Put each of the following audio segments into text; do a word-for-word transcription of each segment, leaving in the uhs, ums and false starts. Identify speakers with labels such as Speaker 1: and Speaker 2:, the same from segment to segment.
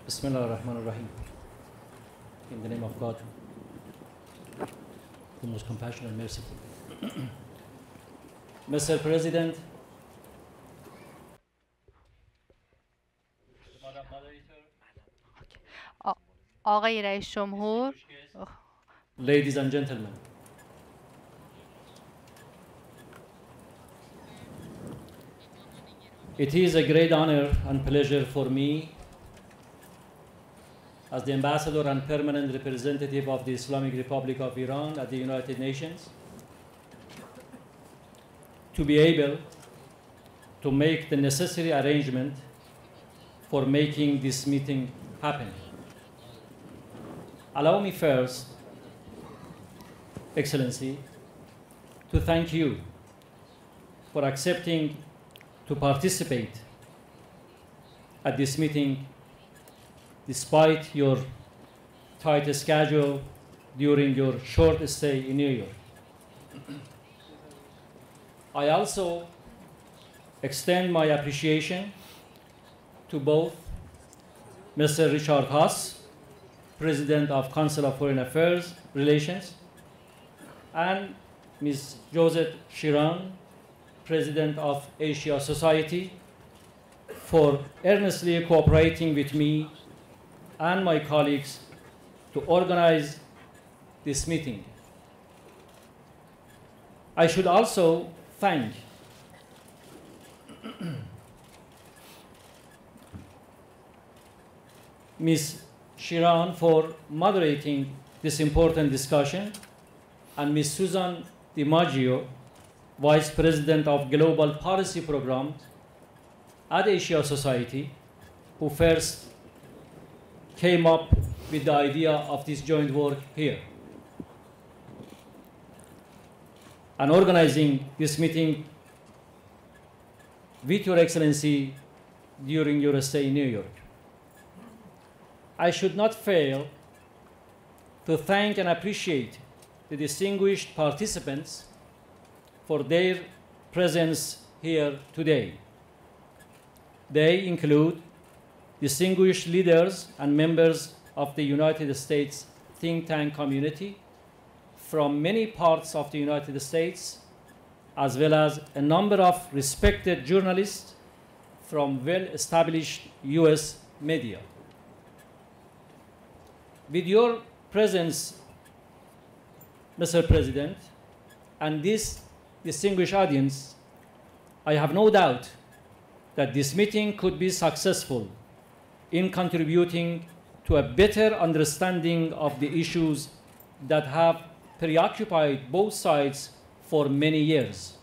Speaker 1: Bismillah ar-Rahman ar-Rahim. In the name of God, the most compassionate and merciful. Mister President, Madam Moderator,
Speaker 2: آ- آقای رئیس جمهور،
Speaker 1: ladies and gentlemen, it is a great honor and pleasure for me as the Ambassador and Permanent Representative of the Islamic Republic of Iran at the United Nations to be able to make the necessary arrangement for making this meeting happen. Allow me first, Excellency, to thank you for accepting to participate at this meeting despite your tight schedule during your short stay in New York. I also extend my appreciation to both Mister Richard Haass, President of Council of Foreign Affairs Relations, and Miz Josette Shiran, President of Asia Society, for earnestly cooperating with me and my colleagues to organize this meeting. I should also thank Miz Shiran for moderating this important discussion, and Miz Susan DiMaggio, Vice President of Global Policy Program at Asia Society, who first came up with the idea of this joint work here. And organizing this meeting with Your Excellency during your stay in New York. I should not fail to thank and appreciate the distinguished participants for their presence here today. They include distinguished leaders and members of the United States think tank community from many parts of the United States, as well as a number of respected journalists from well-established U S media. With your presence, Mister President, and this distinguished audience, I have no doubt that this meeting could be successful in contributing to a better understanding of the issues that have preoccupied both sides for many years.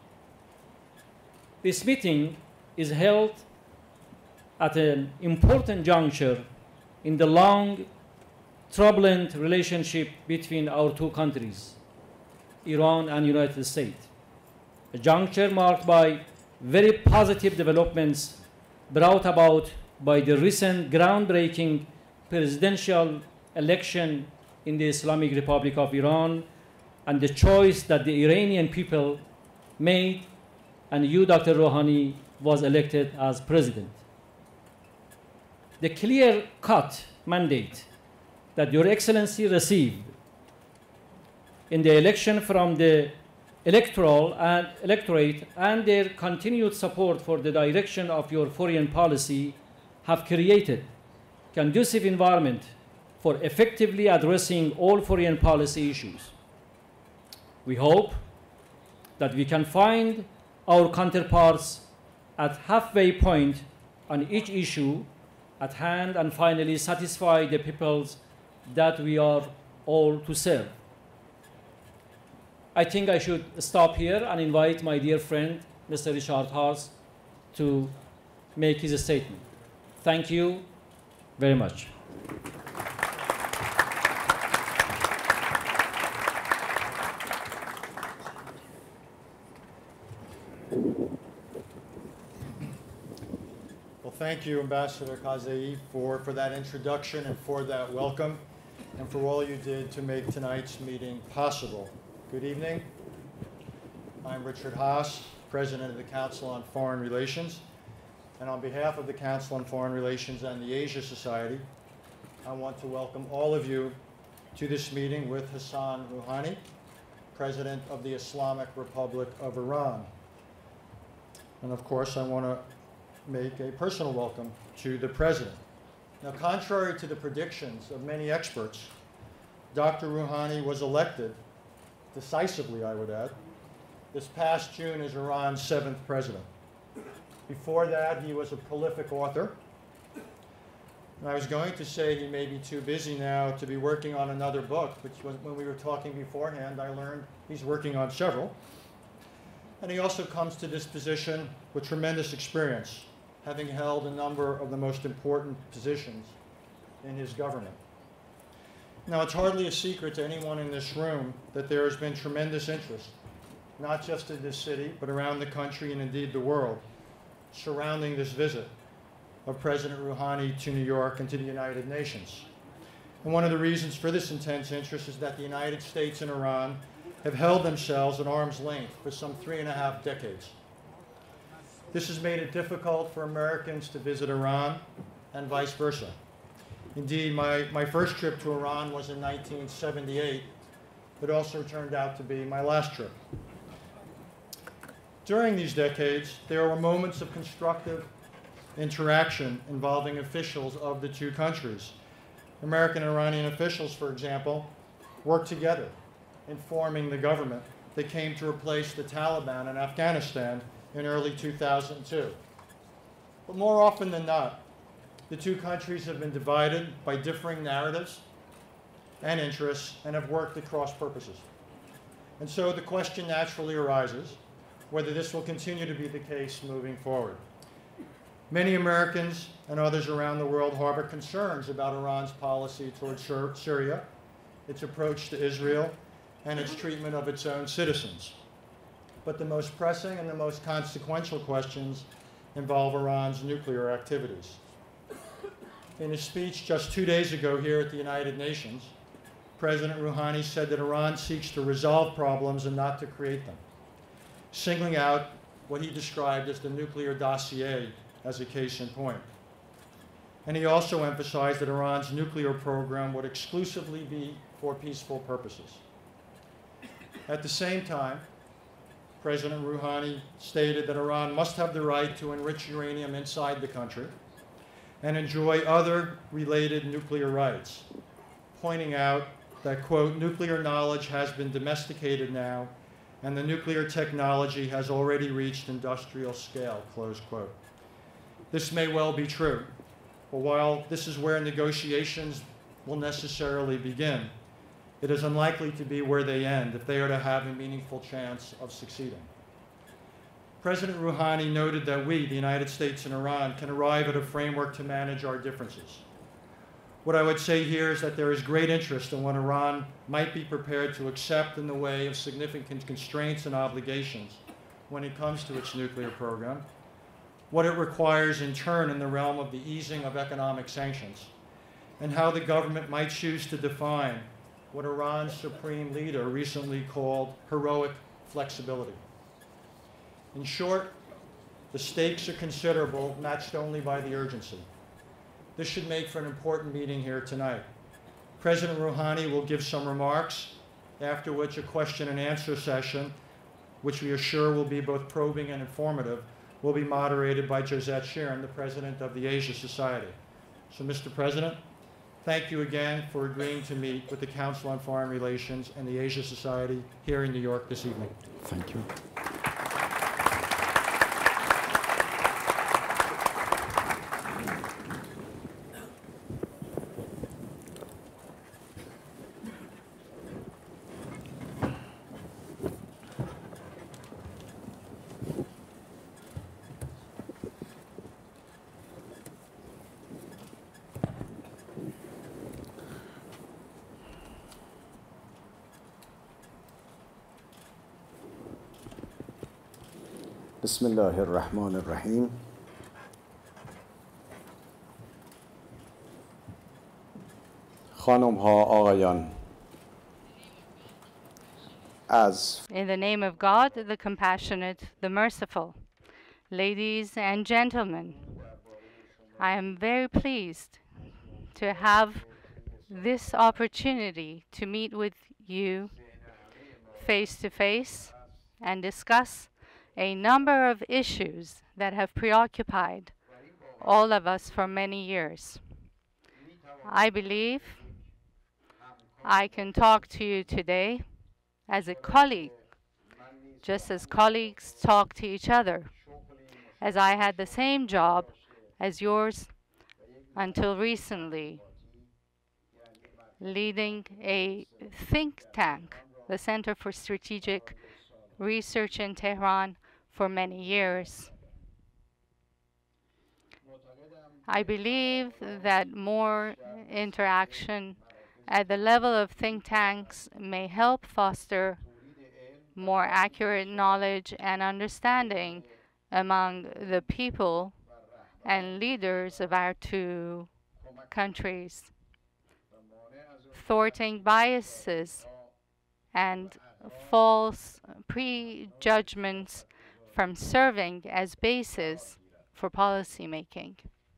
Speaker 1: This meeting is held at an important juncture in the long, turbulent relationship between our two countries, Iran and United States. A juncture marked by very positive developments brought about by the recent groundbreaking presidential election in the Islamic Republic of Iran and the choice that the Iranian people made, and you, Doctor Rouhani, was elected as president. The clear-cut mandate that Your Excellency received in the election from the electoral and electorate and their continued support for the direction of your foreign policy have created conducive environment for effectively addressing all foreign policy issues. We hope that we can find our counterparts at halfway point on each issue at hand and finally satisfy the peoples that we are all to serve. I think I should stop here and invite my dear friend, Mister Richard Haass, to make his statement. Thank you very much.
Speaker 3: Well, thank you, Ambassador Kazai, for, for that introduction and for that welcome, and for all you did to make tonight's meeting possible. Good evening. I'm Richard Haass, President of the Council on Foreign Relations. And on behalf of the Council on Foreign Relations and the Asia Society, I want to welcome all of you to this meeting with Hassan Rouhani, President of the Islamic Republic of Iran. And of course, I want to make a personal welcome to the President. Now, contrary to the predictions of many experts, Doctor Rouhani was elected, decisively I would add, this past June as Iran's seventh president. Before that, he was a prolific author. And I was going to say he may be too busy now to be working on another book, which was, when we were talking beforehand, I learned he's working on several. And he also comes to this position with tremendous experience, having held a number of the most important positions in his government. Now, it's hardly a secret to anyone in this room that there has been tremendous interest, not just in this city, but around the country and indeed the world, surrounding this visit of President Rouhani to New York and to the United Nations. And one of the reasons for this intense interest is that the United States and Iran have held themselves at arm's length for some three and a half decades. This has made it difficult for Americans to visit Iran and vice versa. Indeed, my, my first trip to Iran was in nineteen seventy-eight. It also turned out to be my last trip. During these decades, there were moments of constructive interaction involving officials of the two countries. American and Iranian officials, for example, worked together in forming the government that came to replace the Taliban in Afghanistan in early two thousand two. But more often than not, the two countries have been divided by differing narratives and interests and have worked at cross purposes. And so the question naturally arises whether this will continue to be the case moving forward. Many Americans and others around the world harbor concerns about Iran's policy towards Syria, its approach to Israel, and its treatment of its own citizens. But the most pressing and the most consequential questions involve Iran's nuclear activities. In his speech just two days ago here at the United Nations, President Rouhani said that Iran seeks to resolve problems and not to create them, singling out what he described as the nuclear dossier as a case in point. And he also emphasized that Iran's nuclear program would exclusively be for peaceful purposes. At the same time, President Rouhani stated that Iran must have the right to enrich uranium inside the country and enjoy other related nuclear rights, pointing out that, quote, nuclear knowledge has been domesticated now and the nuclear technology has already reached industrial scale, close quote. This may well be true, but while this is where negotiations will necessarily begin, it is unlikely to be where they end if they are to have a meaningful chance of succeeding. President Rouhani noted that we, the United States and Iran, can arrive at a framework to manage our differences. What I would say here is that there is great interest in what Iran might be prepared to accept in the way of significant constraints and obligations when it comes to its nuclear program, what it requires in turn in the realm of the easing of economic sanctions, and how the government might choose to define what Iran's supreme leader recently called heroic flexibility. In short, the stakes are considerable, matched only by the urgency. This should make for an important meeting here tonight. President Rouhani will give some remarks, after which a question and answer session, which we are sure will be both probing and informative, will be moderated by Josette Sheeran, the President of the Asia Society. So, Mister President, thank you again for agreeing to meet with the Council on Foreign Relations and the Asia Society here in New York this evening.
Speaker 4: Thank you. بسم الله الرحمن الرحیم. خانم ها آقایان، از
Speaker 2: In the name of God, the compassionate, the merciful, ladies and gentlemen, I am very pleased to have this opportunity to meet with you face to face and discuss a number of issues that have preoccupied all of us for many years. I believe I can talk to you today as a colleague, just as colleagues talk to each other, as I had the same job as yours until recently, leading a think tank, the Center for Strategic Research in Tehran, for many years. I believe that more interaction at the level of think tanks may help foster more accurate knowledge and understanding among the people and leaders of our two countries, thwarting biases and false prejudgments from serving as basis for policy making.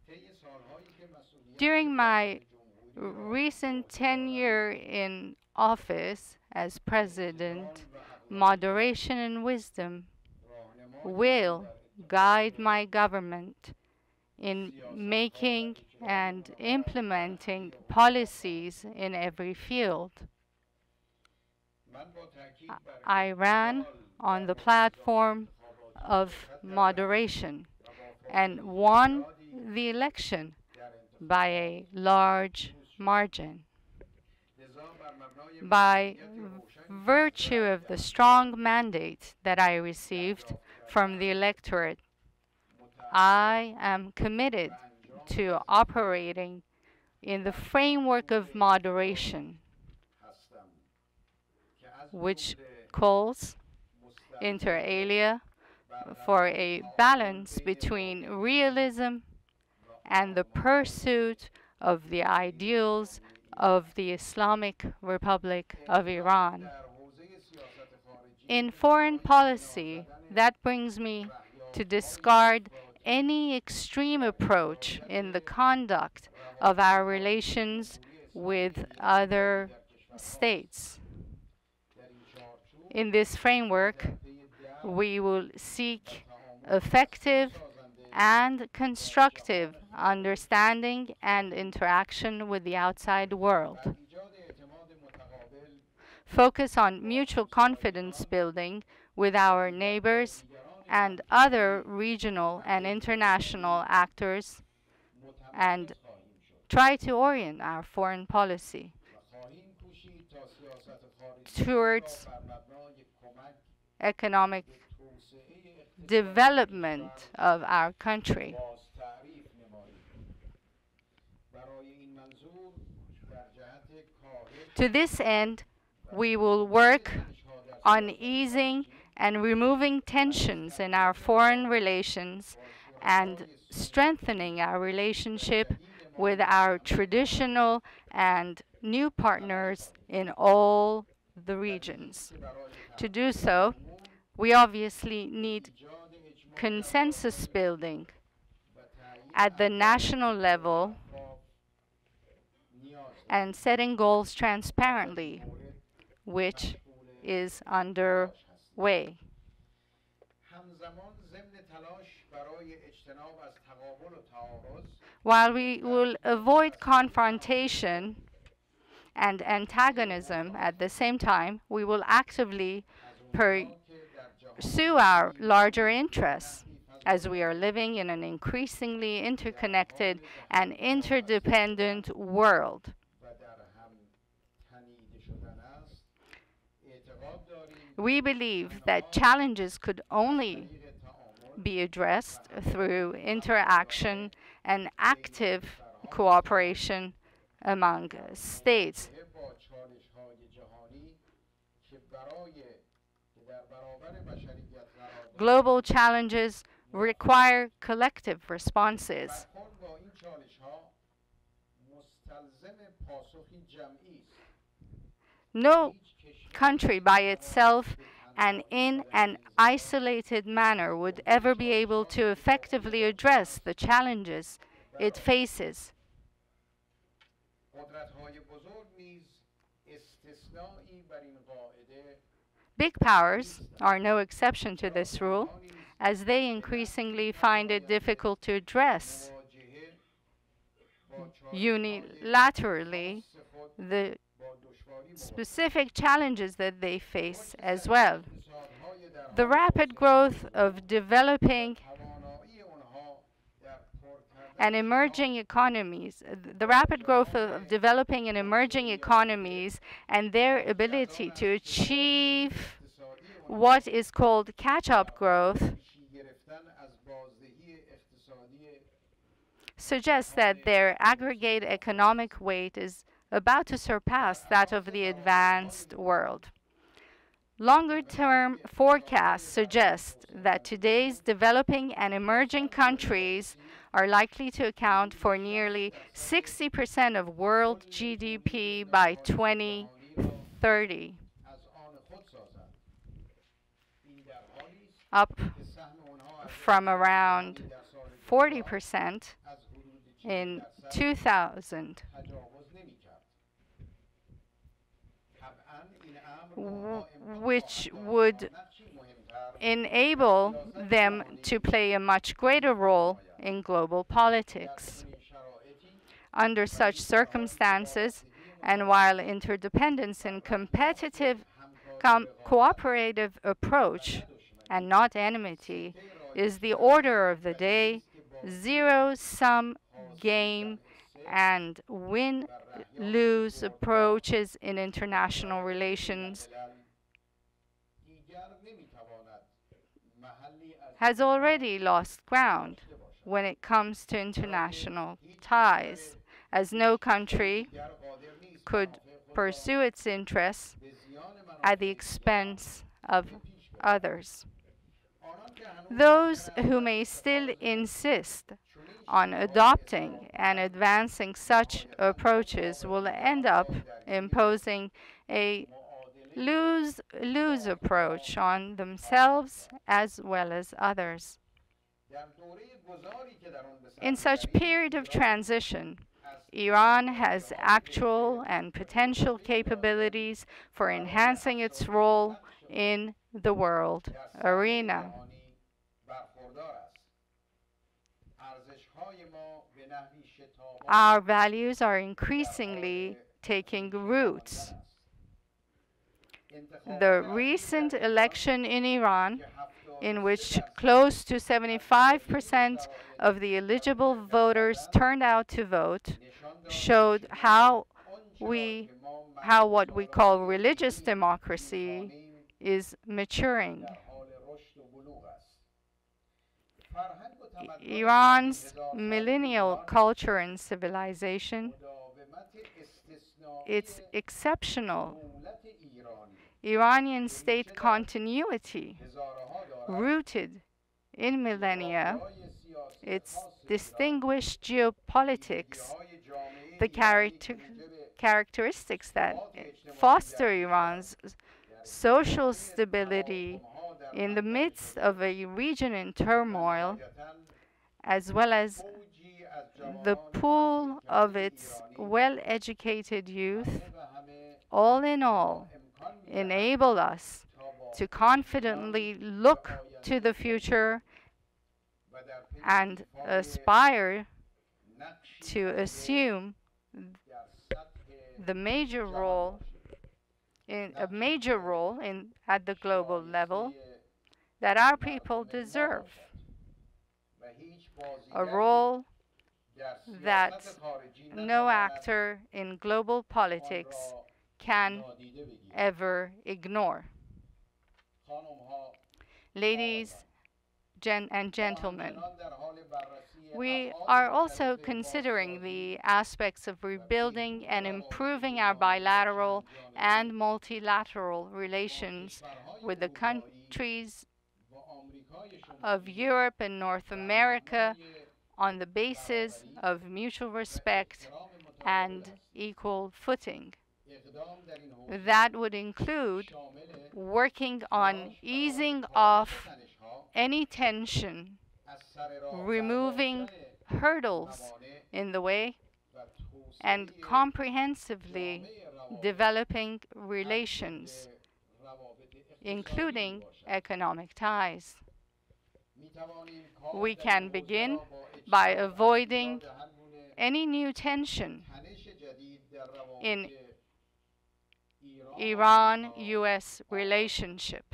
Speaker 2: During my recent tenure in office as president, moderation and wisdom will guide my government in making and implementing policies in every field. I ran on the platform of moderation and won the election by a large margin. By virtue of the strong mandate that I received from the electorate, I am committed to operating in the framework of moderation, which calls, inter alia, for a balance between realism and the pursuit of the ideals of the Islamic Republic of Iran. In foreign policy, that brings me to discard any extreme approach in the conduct of our relations with other states. In this framework, we will seek effective and constructive understanding and interaction with the outside world. Focus on mutual confidence building with our neighbors and other regional and international actors, and try to orient our foreign policy towards economic development of our country. To this end, we will work on easing and removing tensions in our foreign relations and strengthening our relationship with our traditional and new partners in all the regions. To do so, we obviously need consensus building at the national level and setting goals transparently, which is underway. While we will avoid confrontation and antagonism at the same time, we will actively pursue our larger interests, as we are living in an increasingly interconnected and interdependent world. We believe that challenges could only be addressed through interaction and active cooperation among states. Global challenges require collective responses. No country by itself and in an isolated manner would ever be able to effectively address the challenges it faces. Big powers are no exception to this rule, as they increasingly find it difficult to address unilaterally the specific challenges that they face as well. The rapid growth of developing and emerging economies, the rapid growth of developing and emerging economies and their ability to achieve what is called catch-up growth suggests that their aggregate economic weight is about to surpass that of the advanced world. Longer-term forecasts suggest that today's developing and emerging countries are likely to account for nearly sixty percent of world G D P by twenty thirty, up from around forty percent in two thousand, which would enable them to play a much greater role in global politics. Under such circumstances, and while interdependence and competitive com cooperative approach and not enmity is the order of the day, zero-sum game and win-lose approaches in international relations has already lost ground when it comes to international ties, as no country could pursue its interests at the expense of others. Those who may still insist on adopting and advancing such approaches will end up imposing a lose-lose approach on themselves as well as others. In such period of transition, Iran has actual and potential capabilities for enhancing its role in the world arena. Our values are increasingly taking roots. The recent election in Iran, in which close to seventy-five percent of the eligible voters turned out to vote, showed how we, how what we call religious democracy is maturing. Iran's millennial culture and civilization, its exceptional Iranian state continuity rooted in millennia, its distinguished geopolitics, the character characteristics that foster Iran's social stability in the midst of a region in turmoil, as well as the pool of its well-educated youth, all in all, enable us to confidently look to the future and aspire to assume the major role in a major role in at the global level that our people deserve, a role that no actor in global politics can ever ignore. Ladies gen and gentlemen, we are also considering the aspects of rebuilding and improving our bilateral and multilateral relations with the countries of Europe and North America on the basis of mutual respect and equal footing. That would include working on easing off any tension, removing hurdles in the way and comprehensively developing relations, including economic ties. We can begin by avoiding any new tension in Iran-U S relationship,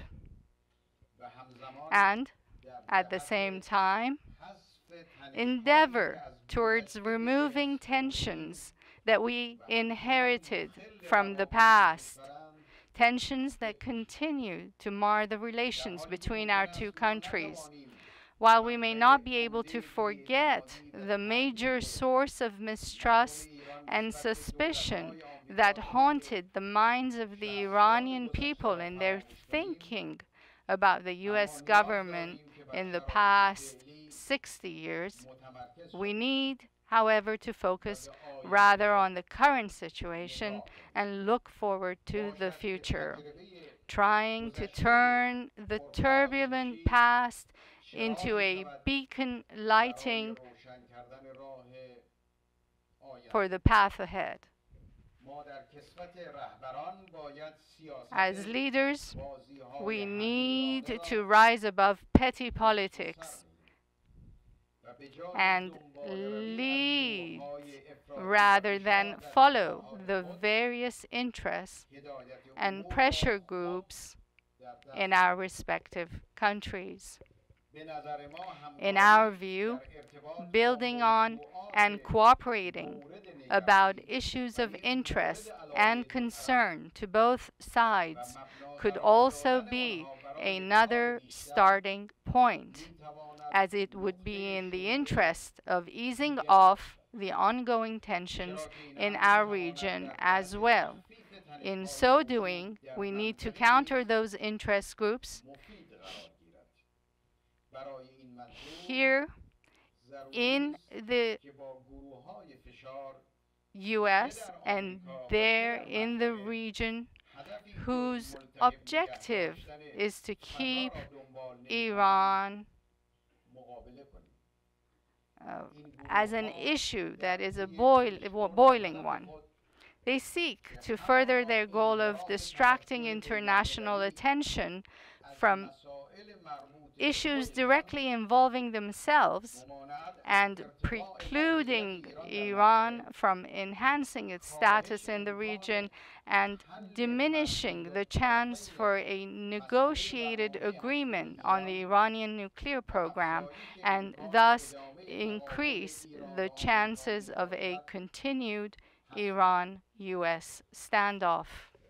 Speaker 2: and at the same time endeavor towards removing tensions that we inherited from the past, tensions that continue to mar the relations between our two countries. While we may not be able to forget the major source of mistrust and suspicion that haunted the minds of the Iranian people in their thinking about the U S government in the past sixty years, we need, however, to focus rather on the current situation and look forward to the future, trying to turn the turbulent past into a beacon lighting for the path ahead. As leaders, we need to rise above petty politics and lead rather than follow the various interests and pressure groups in our respective countries. In our view, building on and cooperating about issues of interest and concern to both sides could also be another starting point, as it would be in the interest of easing off the ongoing tensions in our region as well. In so doing, we need to counter those interest groups here in the U S and there in the region, whose objective is to keep Iran uh, as an issue that is a boil boiling one. They seek to further their goal of distracting international attention from issues directly involving themselves and precluding Iran from enhancing its status in the region and diminishing the chance for a negotiated agreement on the Iranian nuclear program, and thus increase the chances of a continued Iran-U S standoff.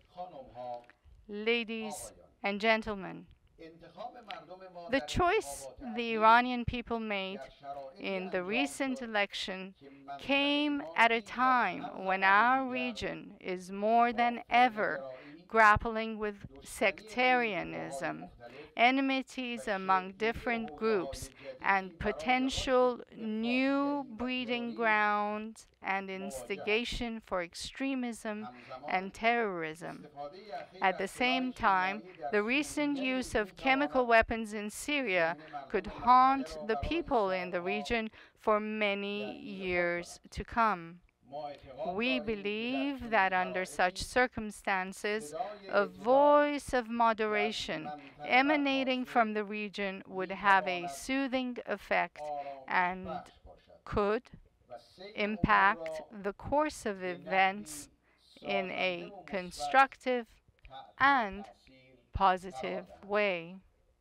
Speaker 2: Ladies and gentlemen, the choice the Iranian people made in the recent election came at a time when our region is more than ever grappling with sectarianism, enmities among different groups, and potential new breeding grounds and instigation for extremism and terrorism. At the same time, the recent use of chemical weapons in Syria could haunt the people in the region for many years to come. We believe that under such circumstances, a voice of moderation emanating from the region would have a soothing effect and could impact the course of events in a constructive and positive way.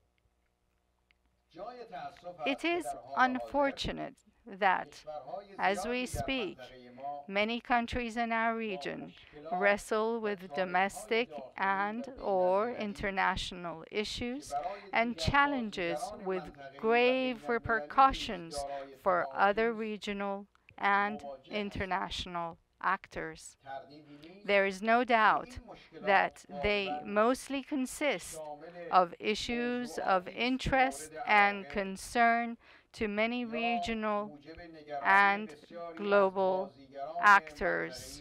Speaker 2: It is unfortunate that, as we speak, many countries in our region wrestle with domestic and or international issues and challenges with grave repercussions for other regional and international actors. There is no doubt that they mostly consist of issues of interest and concern to many regional and global actors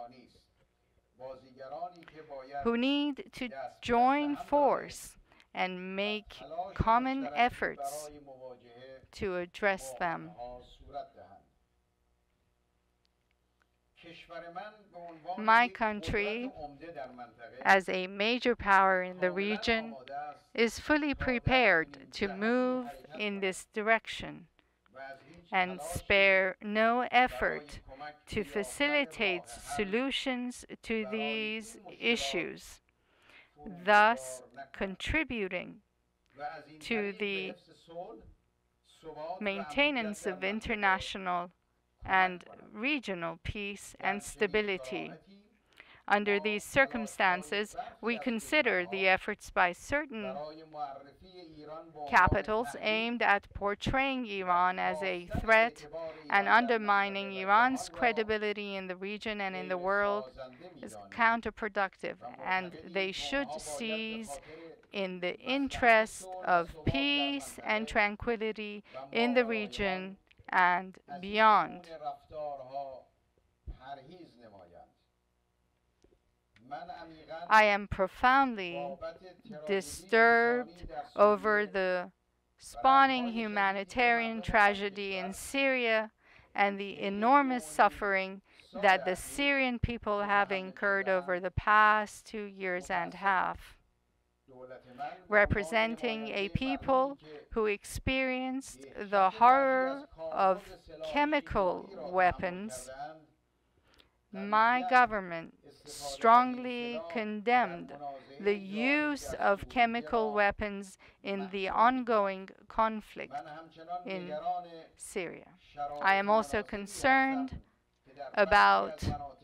Speaker 2: who need to join force and make common efforts to address them. My country, as a major power in the region, is fully prepared to move in this direction and spare no effort to facilitate solutions to these issues, thus contributing to the maintenance of international and regional peace and stability. Under these circumstances, we consider the efforts by certain capitals aimed at portraying Iran as a threat and undermining Iran's credibility in the region and in the world as counterproductive, and they should cease in the interest of peace and tranquility in the region and beyond. I am profoundly disturbed over the spawning humanitarian tragedy in Syria and the enormous suffering that the Syrian people have incurred over the past two years and a half. Representing a people who experienced the horror of chemical weapons, my government strongly condemned the use of chemical weapons in the ongoing conflict in Syria. I am also concerned about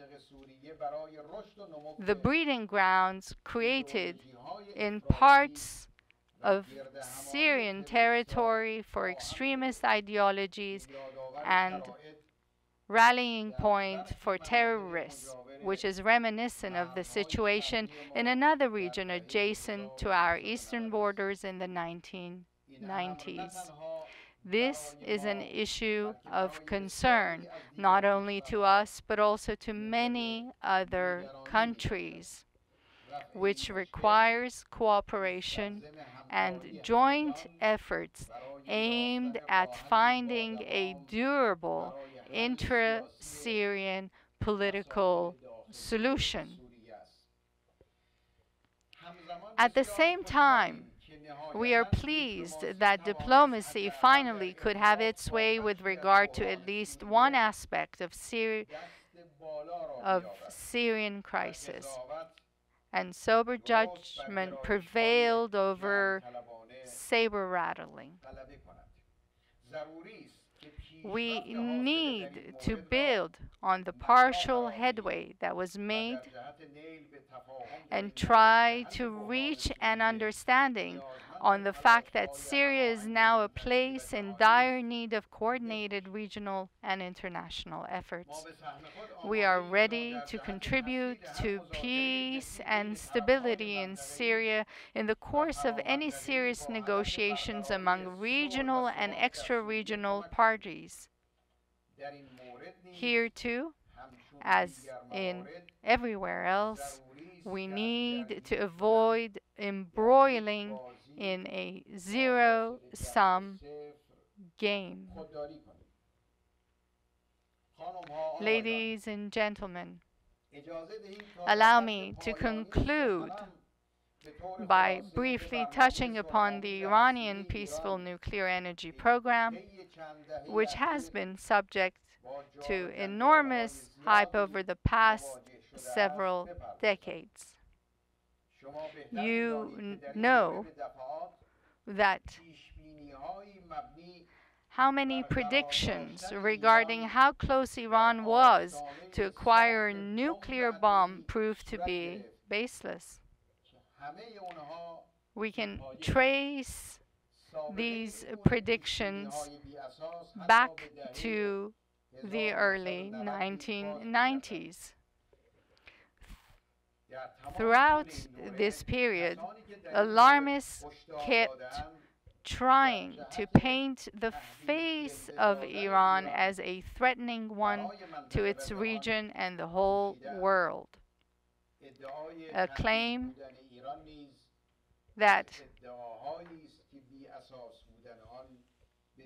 Speaker 2: the breeding grounds created in parts of Syrian territory for extremist ideologies and rallying point for terrorists, which is reminiscent of the situation in another region adjacent to our eastern borders in the nineteen nineties. This is an issue of concern, not only to us, but also to many other countries, which requires cooperation and joint efforts aimed at finding a durable intra-Syrian political solution. At the same time, we are pleased that diplomacy finally could have its way with regard to at least one aspect of, Syri of Syrian crisis, and sober judgment prevailed over saber-rattling. We need to build on the partial headway that was made and try to reach an understanding on the fact that Syria is now a place in dire need of coordinated regional and international efforts. We are ready to contribute to peace and stability in Syria in the course of any serious negotiations among regional and extra-regional parties. Here too, as in everywhere else, we need to avoid embroiling in a zero-sum game. Ladies and gentlemen, allow me to conclude by briefly touching upon the Iranian peaceful nuclear energy program, which has been subject to enormous hype over the past several decades. You know that how many predictions regarding how close Iran was to acquire a nuclear bomb proved to be baseless. We can trace these predictions back to the early nineteen nineties. Throughout this period, alarmists kept trying to paint the face of Iran as a threatening one to its region and the whole world. A claim that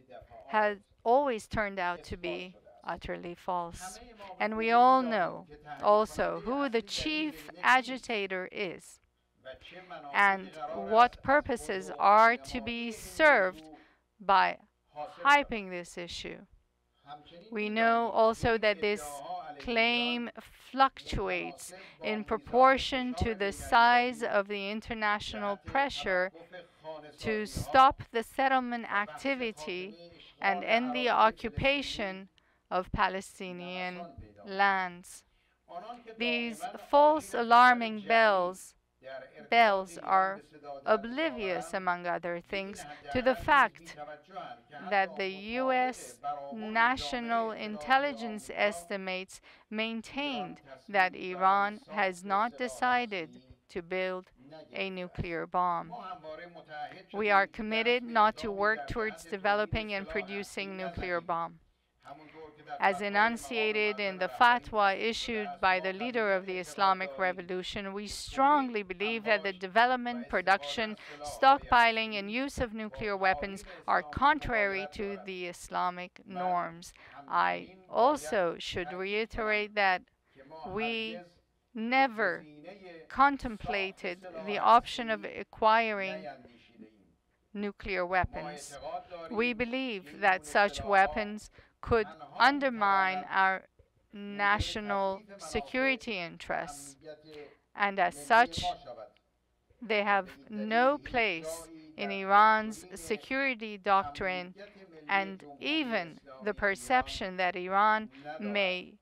Speaker 2: has always turned out to be utterly false. And we all know also who the chief agitator is and what purposes are to be served by hyping this issue. We know also that this claim fluctuates in proportion to the size of the international pressure to stop the settlement activity and end the occupation of Palestinian lands. These false alarming bells bells are oblivious, among other things, to the fact that the U S National Intelligence estimates maintained that Iran has not decided to build a nuclear bomb. We are committed not to work towards developing and producing nuclear bomb. As enunciated in the fatwa issued by the leader of the Islamic Revolution, we strongly believe that the development, production, stockpiling, and use of nuclear weapons are contrary to the Islamic norms. I also should reiterate that we never contemplated the option of acquiring nuclear weapons. We believe that such weapons could undermine our national security interests, and as such, they have no place in Iran's security doctrine, and even the perception that Iran may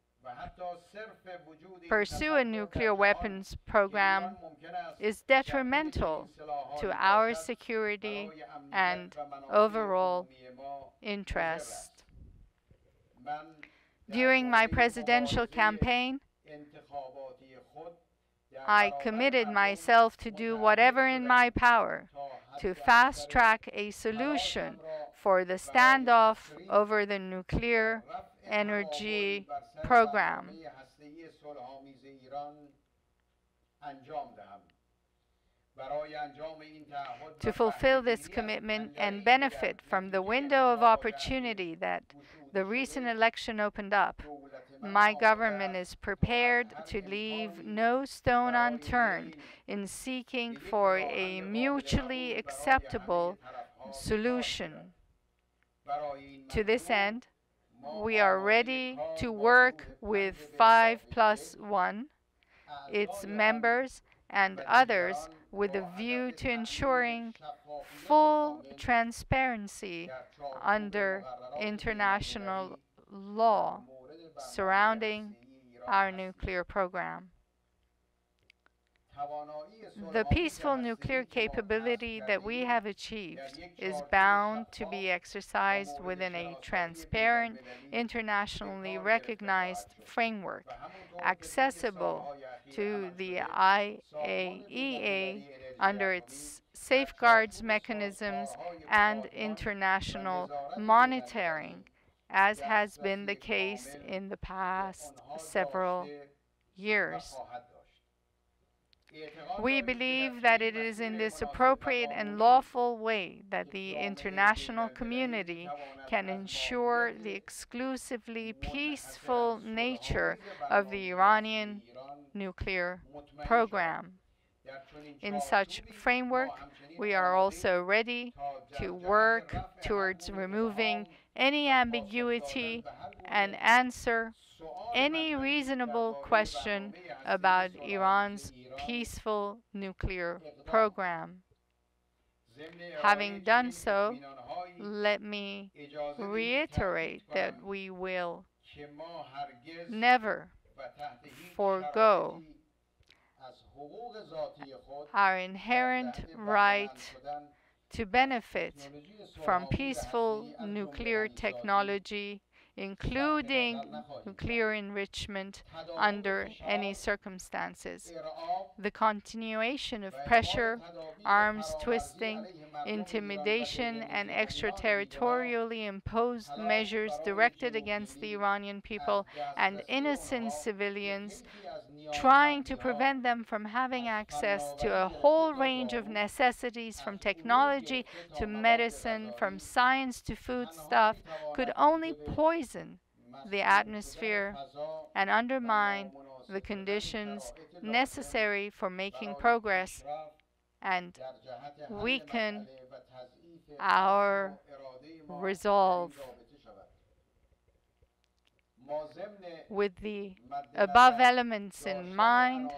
Speaker 2: pursue a nuclear weapons program is detrimental to our security and overall interest. During my presidential campaign, I committed myself to do whatever in my power to fast-track a solution for the standoff over the nuclear energy program. To fulfill this commitment and benefit from the window of opportunity that the recent election opened up, my government is prepared to leave no stone unturned in seeking for a mutually acceptable solution. To this end, we are ready to work with five plus one, its members, and others with a view to ensuring full transparency under international law surrounding our nuclear program. The peaceful nuclear capability that we have achieved is bound to be exercised within a transparent, internationally recognized framework, accessible to the I A E A under its safeguards mechanisms and international monitoring, as has been the case in the past several years. We believe that it is in this appropriate and lawful way that the international community can ensure the exclusively peaceful nature of the Iranian nuclear program. In such framework, we are also ready to work towards removing any ambiguity and answer any reasonable question about Iran's peaceful nuclear program. Having done so, let me reiterate that we will never forego our inherent right to benefit from peaceful nuclear technology, including nuclear enrichment, under any circumstances. The continuation of pressure, arms twisting, intimidation, and extraterritorially imposed measures directed against the Iranian people and innocent civilians trying to prevent them from having access to a whole range of necessities, from technology to medicine, from science to foodstuff, could only poison the atmosphere and undermine the conditions necessary for making progress and weaken our resolve. With the above elements in mind,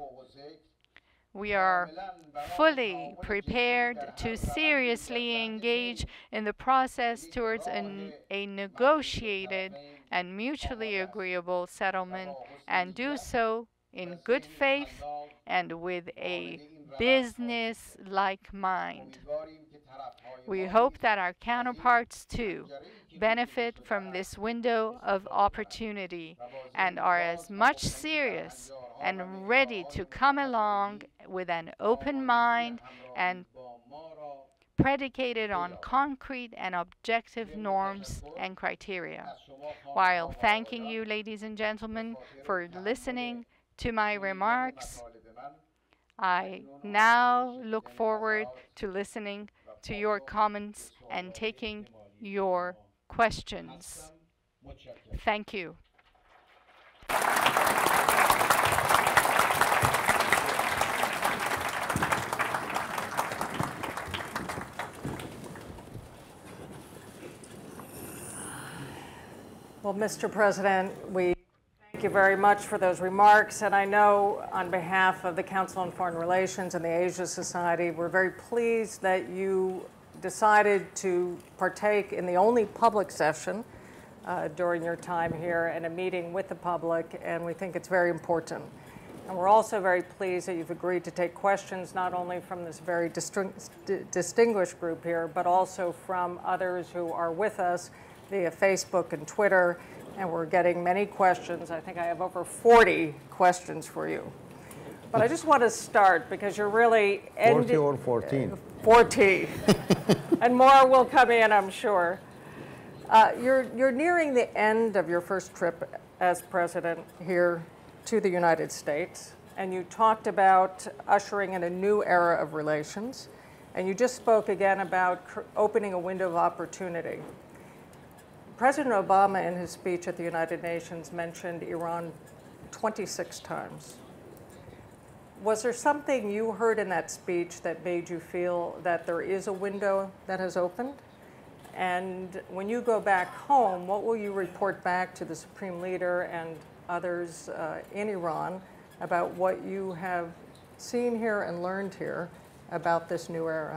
Speaker 2: we are fully prepared to seriously engage in the process towards an, a negotiated and mutually agreeable settlement, and do so in good faith and with a business-like mind. We hope that our counterparts, too, benefit from this window of opportunity and are as much serious and ready to come along with an open mind and predicated on concrete and objective norms and criteria. While thanking you, ladies and gentlemen, for listening to my remarks, I now look forward to listening to your comments and taking your questions. Thank you.
Speaker 5: Well, Mister President, we thank you very much for those remarks. And I know on behalf of the Council on Foreign Relations and the Asia Society, we're very pleased that you decided to partake in the only public session uh, during your time here and a meeting with the public, and we think it's very important. And we're also very pleased that you've agreed to take questions not only from this very distinguished group here, but also from others who are with us via Facebook and Twitter, and we're getting many questions. I think I have over forty questions for you. But I just want to start because you're really ending.
Speaker 6: forty or fourteen?
Speaker 5: forty. And more will come in, I'm sure. Uh, you're, you're nearing the end of your first trip as president here to the United States, and you talked about ushering in a new era of relations, and you just spoke again about opening a window of opportunity. President Obama, in his speech at the United Nations, mentioned Iran twenty-six times. Was there something you heard in that speech that made you feel that there is a window that has opened? And when you go back home, what will you report back to the Supreme Leader and others uh, in Iran about what you have seen here and learned here about this new era?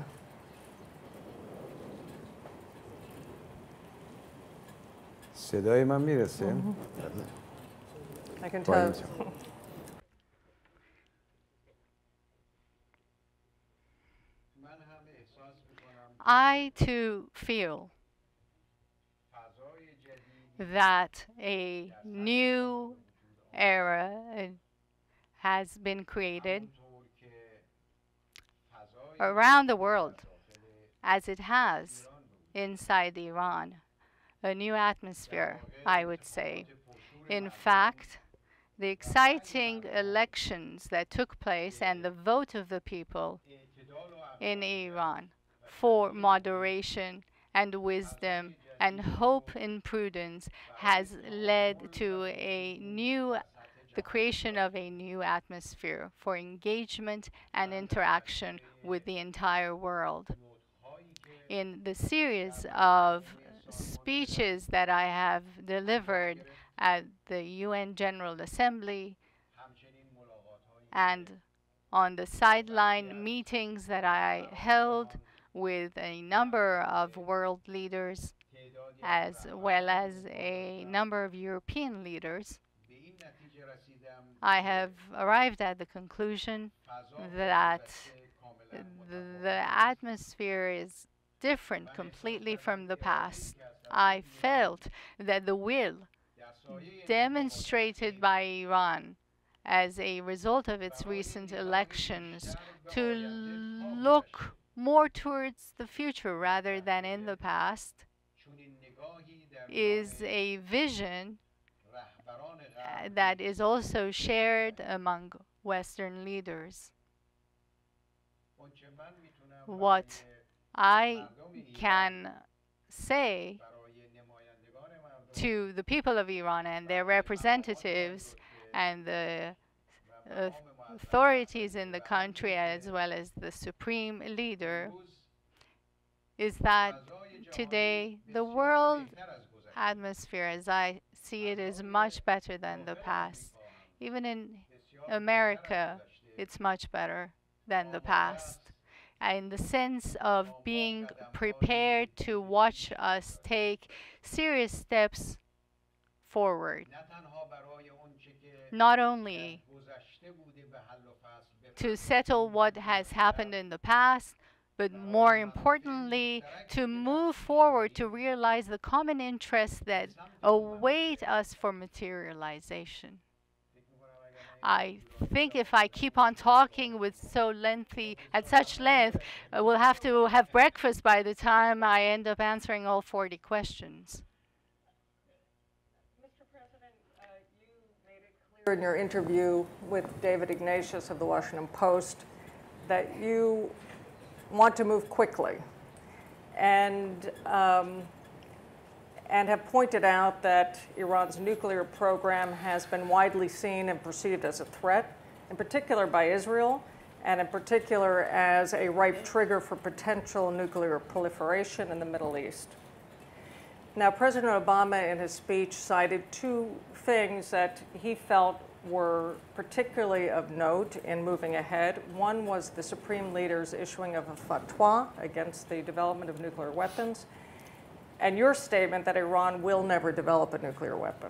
Speaker 6: صدای من میرسه؟
Speaker 5: I can tell.
Speaker 2: I too feel that a new era has been created around the world, as it has inside Iran. A new atmosphere, I would say. In fact, the exciting elections that took place and the vote of the people in Iran for moderation and wisdom and hope in prudence has led to a new, the creation of a new atmosphere for engagement and interaction with the entire world. In the series of speeches that I have delivered at the U N General Assembly and on the sideline meetings that I held with a number of world leaders as well as a number of European leaders, I have arrived at the conclusion that the atmosphere is different completely from the past. I felt that the will demonstrated by Iran as a result of its recent elections to look more towards the future rather than in the past is a vision uh, that is also shared among Western leaders. What I can say to the people of Iran and their representatives and the uh, authorities in the country, as well as the supreme leader, is that today the world atmosphere, as I see it, is much better than the past. Even in America, it's much better than the past. In the sense of being prepared to watch us take serious steps forward, not only to settle what has happened in the past, but more importantly, to move forward to realize the common interests that await us for materialization. I think if I keep on talking with so lengthy, at such length, uh, we'll have to have breakfast by the time I end up answering all forty questions.
Speaker 5: Mister President, uh, you made it clear in your interview with David Ignatius of the Washington Post that you want to move quickly, and um, and have pointed out that Iran's nuclear program has been widely seen and perceived as a threat, in particular by Israel, and in particular as a ripe trigger for potential nuclear proliferation in the Middle East. Now, President Obama in his speech cited two things that he felt were particularly of note in moving ahead. One was the Supreme Leader's issuing of a fatwa against the development of nuclear weapons, and your statement that Iran will never develop a nuclear weapon.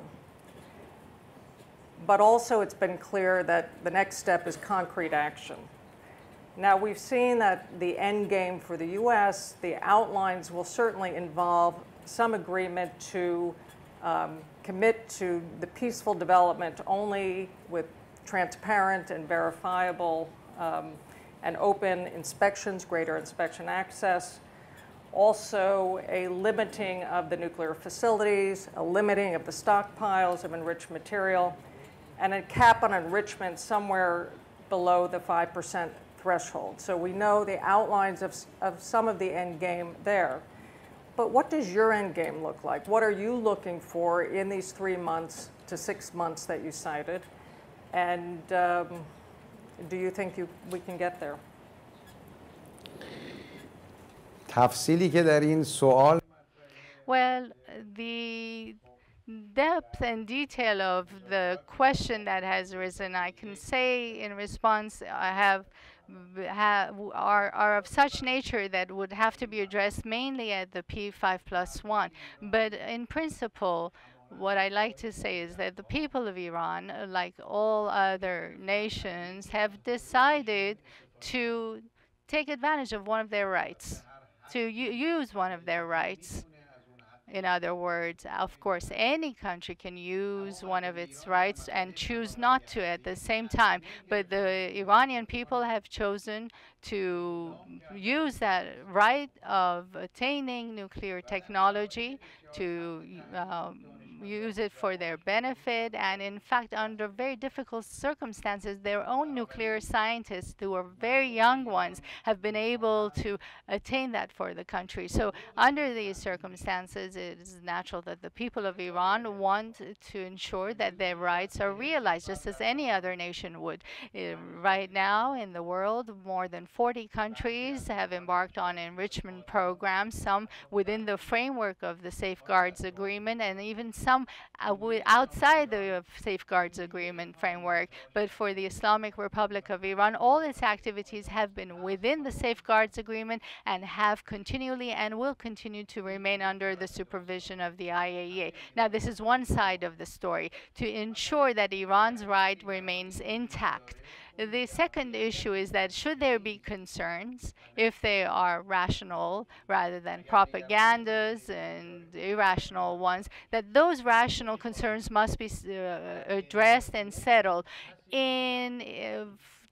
Speaker 5: But also it's been clear that the next step is concrete action. Now, we've seen that the end game for the U S, the outlines will certainly involve some agreement to um, commit to the peaceful development only with transparent and verifiable um, and open inspections, greater inspection access. Also, a limiting of the nuclear facilities, a limiting of the stockpiles of enriched material, and a cap on enrichment somewhere below the five percent threshold. So we know the outlines of, of some of the end game there. But what does your end game look like? What are you looking for in these three months to six months that you cited? And um, do you think you, we can get there?
Speaker 6: تفصیلی که در این سوال
Speaker 2: Well, the depth and detail of the question that has arisen, I can say in response, I have, have are, are of such nature that would have to be addressed mainly at the P five plus one. But in principle, what I like to say is that the people of Iran, like all other nations, have decided to take advantage of one of their rights, to use one of their rights. In other words, of course, any country can use one of its rights and choose not to at the same time. But the Iranian people have chosen to use that right of attaining nuclear technology, to um, use it for their benefit, and in fact, under very difficult circumstances, their own nuclear scientists, who are very young ones, have been able to attain that for the country. So under these circumstances, it is natural that the people of Iran want to ensure that their rights are realized, just as any other nation would. Uh, right now in the world, more than forty countries have embarked on enrichment programs, some within the framework of the Safeguards Agreement, and even some uh, outside the Safeguards Agreement framework. But for the Islamic Republic of Iran, all its activities have been within the Safeguards Agreement and have continually and will continue to remain under the supervision of the I A E A. Now, this is one side of the story, to ensure that Iran's right remains intact. The second issue is that should there be concerns, if they are rational rather than propagandas and irrational ones, that those rational concerns must be uh, addressed and settled in uh,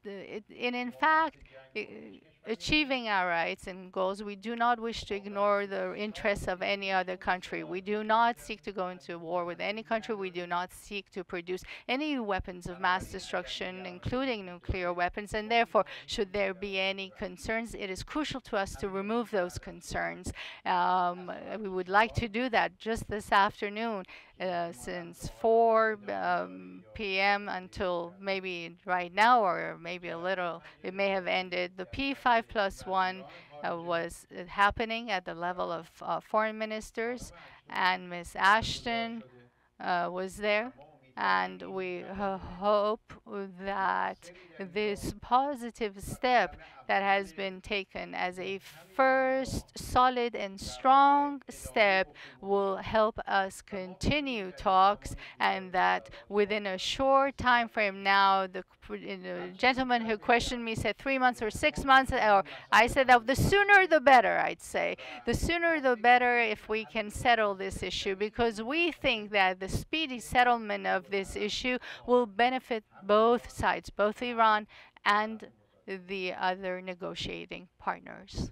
Speaker 2: it, and in fact, I achieving our rights and goals, we do not wish to ignore the interests of any other country. We do not seek to go into war with any country. We do not seek to produce any weapons of mass destruction, including nuclear weapons. And therefore, should there be any concerns, it is crucial to us to remove those concerns. Um, we would like to do that just this afternoon. Uh, since four um, p m until maybe right now, or maybe a little, it may have ended. The P five plus one uh, was uh, happening at the level of uh, foreign ministers, and Miz Ashton uh, was there. And we uh, hope that this positive step that has been taken as a first solid and strong step will help us continue talks, and that within a short time frame now, the, the gentleman who questioned me said three months or six months, or I said that the sooner the better, I'd say. The sooner the better if we can settle this issue, because we think that the speedy settlement of this issue will benefit both sides, both Iran and the other negotiating partners.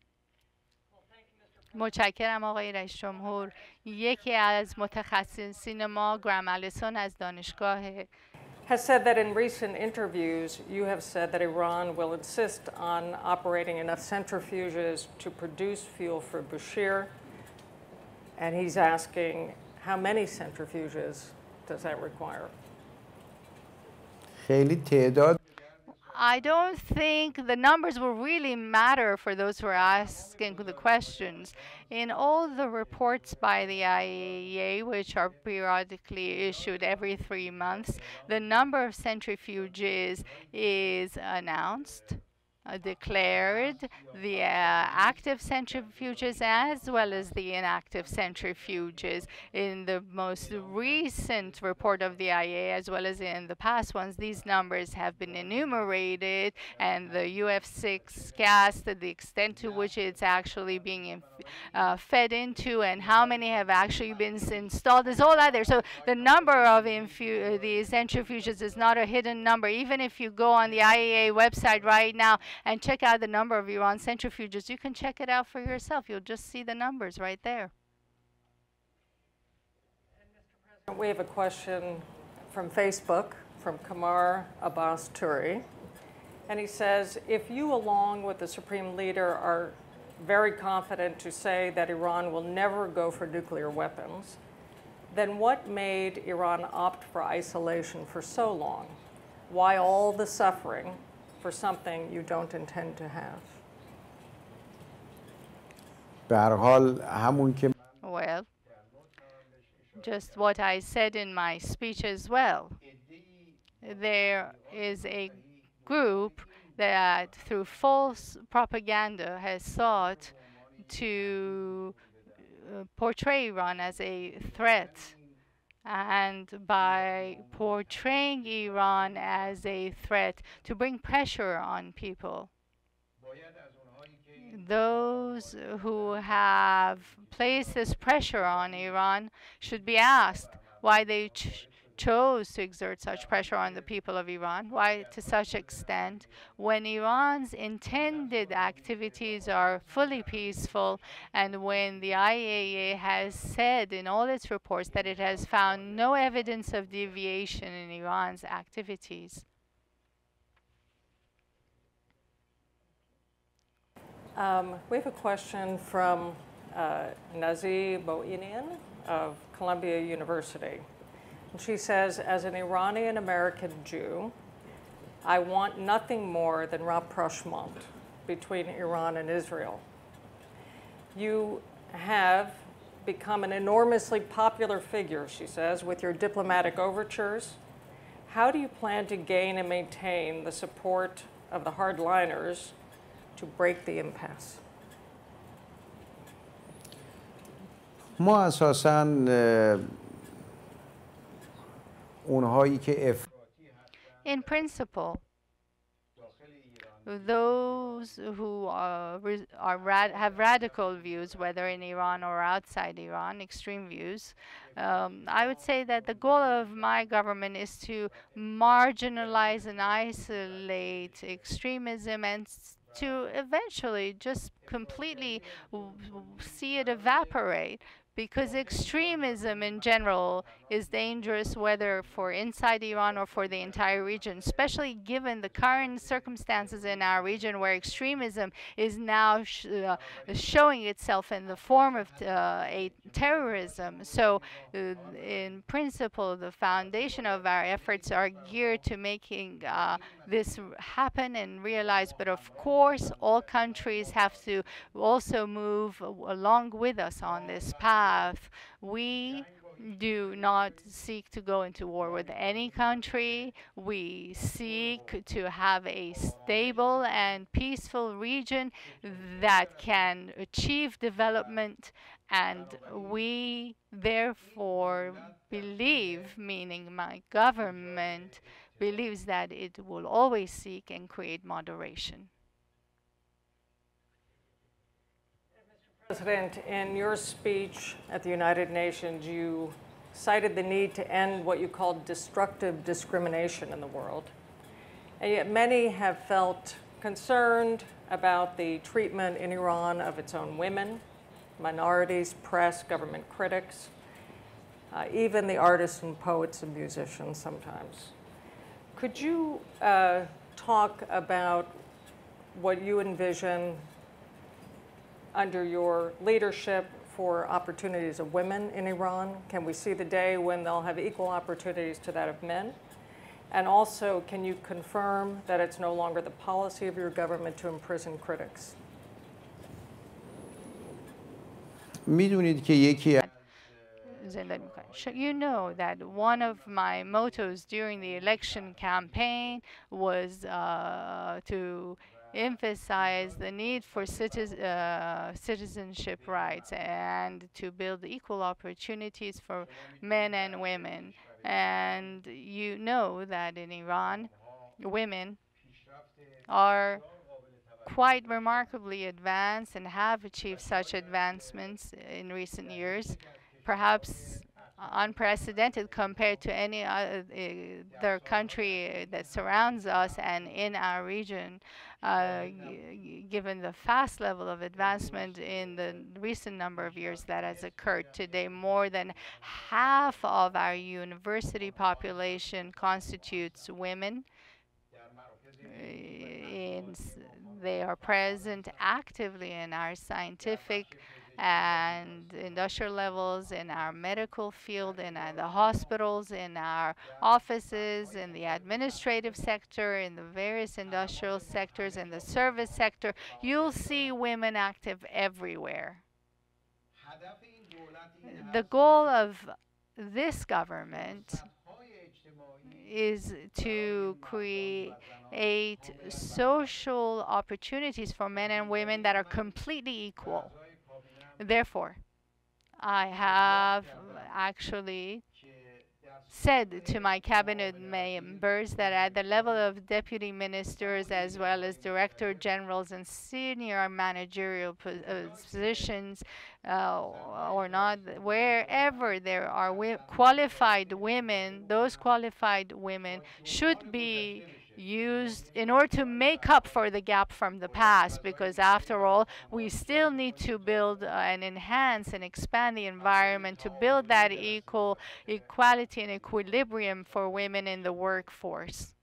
Speaker 2: متشکرم آقای رئیس جمهور. یکی از متخصصین ما گرام الیسون از دانشگاه
Speaker 5: has said that in recent interviews you have said that Iran will insist on operating enough centrifuges to produce fuel for Bushehr, and he's asking how many centrifuges does that require?
Speaker 6: خیلی تعداد
Speaker 2: I don't think the numbers will really matter for those who are asking the questions. In all the reports by the I A E A, which are periodically issued every three months, the number of centrifuges is announced, uh, declared, the uh, active centrifuges as well as the inactive centrifuges. In the most recent report of the I A E A, as well as in the past ones, these numbers have been enumerated, and the U F six gas, the extent to which it's actually being uh, fed into, and how many have actually been installed is all out there. So the number of infu these centrifuges is not a hidden number. Even if you go on the I A E A website right now and check out the number of Iran centrifuges, you can check it out for yourself. You'll just see the numbers right there.
Speaker 5: We have a question from Facebook from Kamar Abbas Turi, and he says, if you along with the Supreme Leader are very confident to say that Iran will never go for nuclear weapons, then what made Iran opt for isolation for so long? Why all the suffering for something you don't intend to have?
Speaker 6: به هر حال همون که
Speaker 2: Well, just what I said in my speech as well. There is a group that through false propaganda has sought to uh, portray Iran as a threat. And by portraying Iran as a threat to bring pressure on people, those who have placed this pressure on Iran should be asked why they ch chose to exert such pressure on the people of Iran, why to such extent, when Iran's intended activities are fully peaceful, and when the I A E A has said in all its reports that it has found no evidence of deviation in Iran's activities.
Speaker 5: Um, we have a question from uh, Nazi Boinian of Columbia University. And she says, as an Iranian-American Jew, I want nothing more than rapprochement between Iran and Israel. You have become an enormously popular figure, she says, with your diplomatic overtures. How do you plan to gain and maintain the support of the hardliners to break the impasse?
Speaker 6: ما اساساً اونهایی که اف
Speaker 2: In principle, those who are, are rad have radical views, whether in Iran or outside Iran, extreme views, um, I would say that the goal of my government is to marginalize and isolate extremism and to eventually just completely w see it evaporate. Because extremism in general is dangerous, whether for inside Iran or for the entire region, especially given the current circumstances in our region where extremism is now sh uh, showing itself in the form of uh, a terrorism. So, uh, in principle, the foundation of our efforts are geared to making uh, this happen and realize. But of course, all countries have to also move along with us on this path. We do not seek to go into war with any country. We seek to have a stable and peaceful region that can achieve development, and we therefore believe, meaning my government believes, that it will always seek and create moderation.
Speaker 5: President, in your speech at the United Nations, you cited the need to end what you called destructive discrimination in the world. And yet many have felt concerned about the treatment in Iran of its own women, minorities, press, government critics, uh, even the artists and poets and musicians sometimes. Could you uh, talk about what you envision under your leadership for opportunities of women in Iran? Can we see the day when they'll have equal opportunities to that of men? And also, can you confirm that it's no longer the policy of your government to imprison critics?
Speaker 6: میدونید که یکی
Speaker 2: You know that one of my mottos during the election campaign was uh, to emphasize the need for citizen, uh, citizenship rights and to build equal opportunities for men and women. And you know that in Iran, women are quite remarkably advanced and have achieved such advancements in recent years, perhaps unprecedented compared to any other country that surrounds us and in our region, uh, given the fast level of advancement in the recent number of years that has occurred. Today, more than half of our university population constitutes women. In, they are present actively in our scientific and industrial levels, in our medical field, in uh, the hospitals, in our offices, in the administrative sector, in the various industrial sectors, in the service sector. You'll see women active everywhere. The goal of this government is to create social opportunities for men and women that are completely equal. Therefore, I have actually said to my cabinet members that at the level of deputy ministers as well as director generals and senior managerial positions uh, or not, wherever there are wi- qualified women, those qualified women should be used in order to make up for the gap from the past, because after all, we still need to build uh, and enhance and expand the environment to build that equal equality and equilibrium for women in the workforce.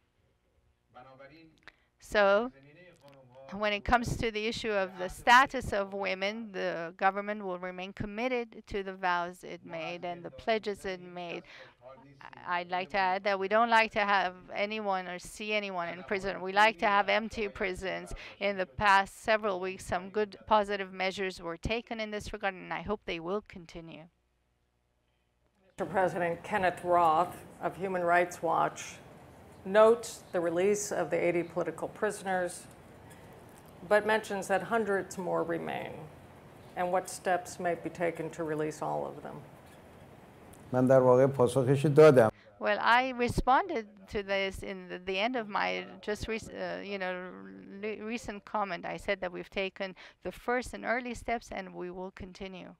Speaker 2: So, when it comes to the issue of the status of women, the government will remain committed to the vows it made and the pledges it made. I'd like to add that we don't like to have anyone or see anyone in prison. We like to have empty prisons. In the past several weeks, some good positive measures were taken in this regard, and I hope they will continue.
Speaker 5: Mister President, Kenneth Roth of Human Rights Watch notes the release of the eighty political prisoners, but mentions that hundreds more remain, and what steps may be taken to release all of them.
Speaker 6: من در واقع پاسخش دادم.
Speaker 2: Well, I responded to this in the, the end of my just rec uh, you know re recent comment. I said that we've taken the first and early steps, and we will continue.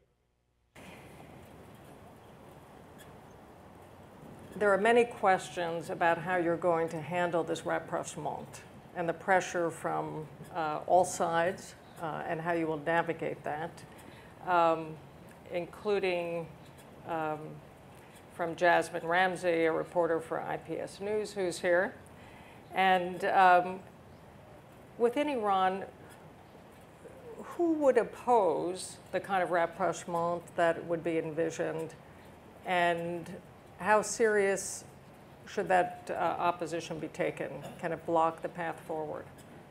Speaker 5: There are many questions about how you're going to handle this rapprochement and the pressure from uh, all sides uh, and how you will navigate that, um, including um, from Jasmine Ramsey, a reporter for I P S News, who's here. And um, within Iran, who would oppose the kind of rapprochement that would be envisioned, and how serious should that uh, opposition be taken? Can it block the path forward?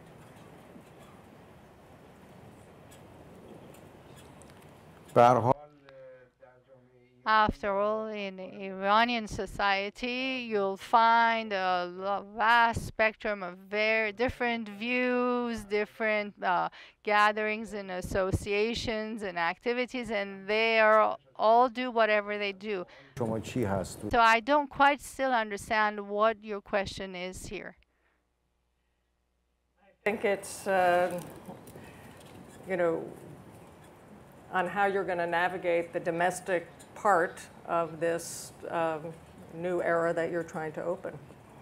Speaker 6: به هر حال
Speaker 2: After all, in Iranian society, you'll find a lo- vast spectrum of very different views, different uh, gatherings and associations and activities, and they are all do whatever they do.
Speaker 6: شما چی هست؟
Speaker 2: So I don't quite still understand what your question is here.
Speaker 5: I think it's, uh, you know, on how you're going to navigate the domestic part of this um, new era that you're trying to open.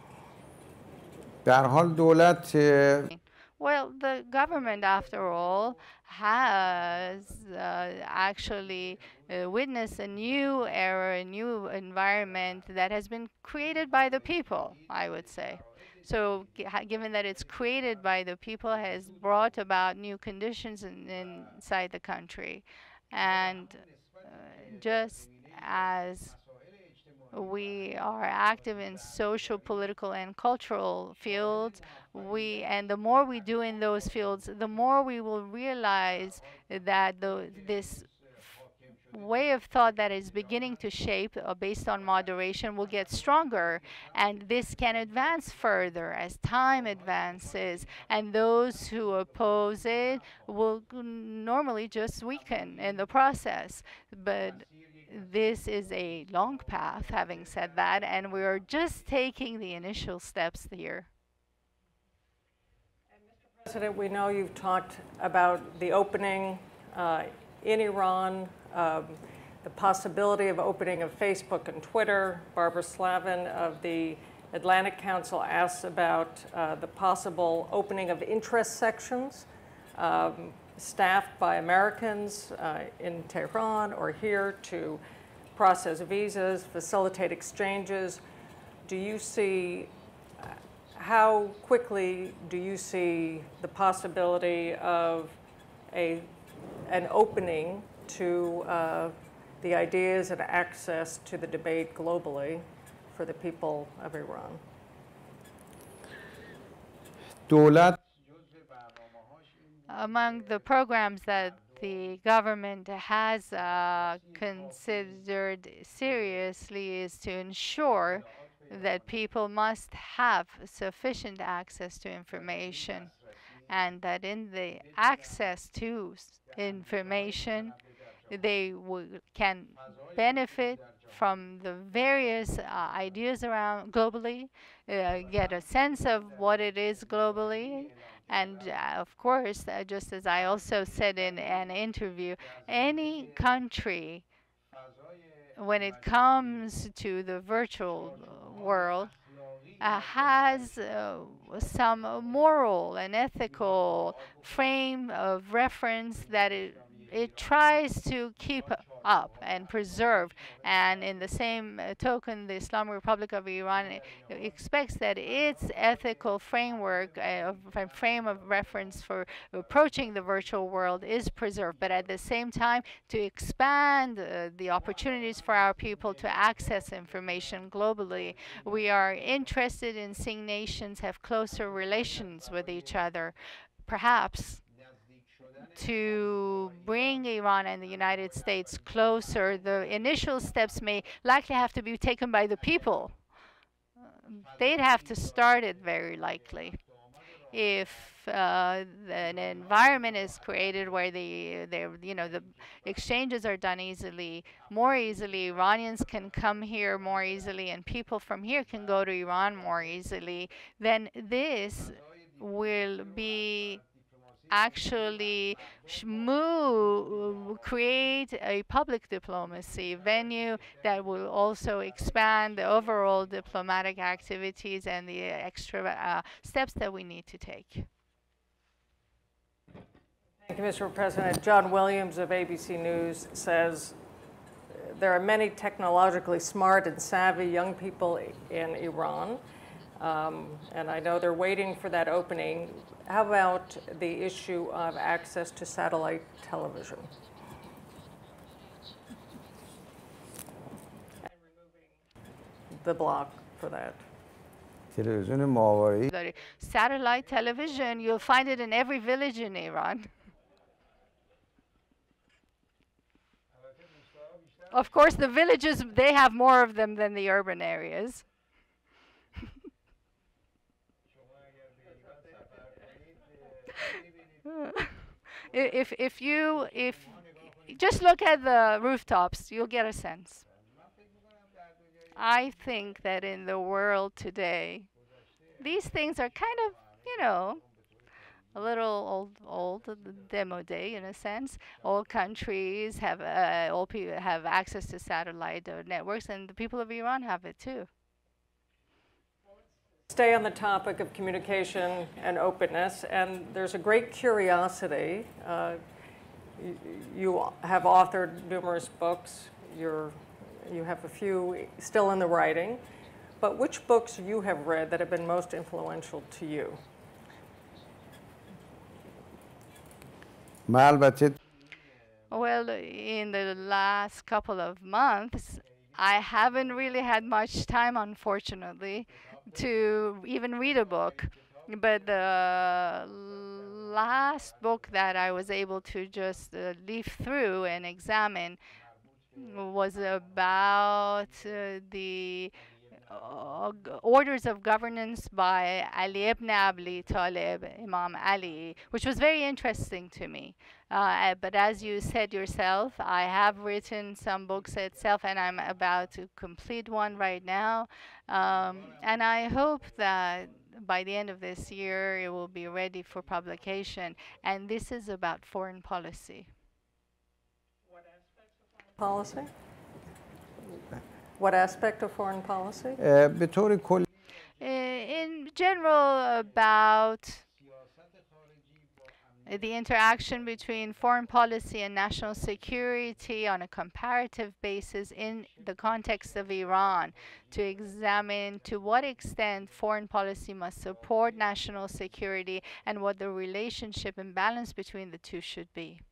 Speaker 6: به هر حال دولت اه،
Speaker 2: Well, the government, after all, has uh, actually uh, witnessed a new era, a new environment that has been created by the people, I would say. So, gi- ha- given that it's created by the people, has brought about new conditions in, inside the country. And uh, just as we are active in social, political, and cultural fields, we and the more we do in those fields, the more we will realize that the, this way of thought that is beginning to shape uh, based on moderation will get stronger, and this can advance further as time advances, and those who oppose it will g- normally just weaken in the process. But this is a long path, having said that, and we are just taking the initial steps here.
Speaker 5: President, we know you've talked about the opening uh, in Iran, um, the possibility of opening of Facebook and Twitter. Barbara Slavin of the Atlantic Council asks about uh, the possible opening of interest sections um, staffed by Americans uh, in Tehran or here to process visas, facilitate exchanges. Do you see, how quickly do you see the possibility of a, an opening to uh, the ideas and access to the debate globally for the people of Iran?
Speaker 6: دولت
Speaker 2: Among the programs that the government has uh, considered seriously is to ensure that people must have sufficient access to information, and that in the access to s- information, they w- can benefit from the various uh, ideas around globally, uh, get a sense of what it is globally. And uh, of course, uh, just as I also said in an interview, any country, when it comes to the virtual uh, world, uh, has uh, some moral and ethical frame of reference that it, it tries to keep up and preserve. And in the same uh, token, the Islamic Republic of Iran e- expects that its ethical framework, uh, of- frame of reference for approaching the virtual world is preserved, but at the same time to expand uh, the opportunities for our people to access information globally. We are interested in seeing nations have closer relations with each other, perhaps to bring Iran and the United States closer. The initial steps may likely have to be taken by the people. They'd have to start it very likely. if uh, an environment is created where the, the you know the exchanges are done easily, more easily, Iranians can come here more easily, and people from here can go to Iran more easily, then this will be actually move, create a public diplomacy venue that will also expand the overall diplomatic activities and the extra uh, steps that we need to take.
Speaker 5: Thank you, Mister President. John Williams of A B C News says there are many technologically smart and savvy young people in Iran, um, and I know they're waiting for that opening. How about the issue of access to satellite television? And removing the block for that.
Speaker 6: تلویزیون ماهواره‌ای
Speaker 2: Satellite television, you'll find it in every village in Iran. Of course, the villages, they have more of them than the urban areas. if if you if just look at the rooftops, you'll get a sense. I think that in the world today, these things are kind of, you know, a little old, old, demo day in a sense. All countries have, uh, all people have access to satellite uh, networks, and the people of Iran have it too.
Speaker 5: Stay on the topic of communication and openness, and there's a great curiosity. Uh, you, you have authored numerous books. You're, you have a few still in the writing, but which books you have read that have been most influential to you?
Speaker 2: Well, in the last couple of months, I haven't really had much time, unfortunately, to even read a book. But the last book that I was able to just uh, leaf through and examine was about uh, the uh, orders of governance by Ali ibn Abi Talib, Imam Ali, which was very interesting to me. Uh, but as you said yourself, I have written some books itself, and I'm about to complete one right now. Um, and I hope that by the end of this year, it will be ready for publication. And this is about foreign policy.
Speaker 5: What aspects of foreign policy? What aspect of foreign policy?
Speaker 6: به طور کلی
Speaker 2: In general, about the interaction between foreign policy and national security on a comparative basis in the context of Iran, to examine to what extent foreign policy must support national security and what the relationship and balance between the two should be.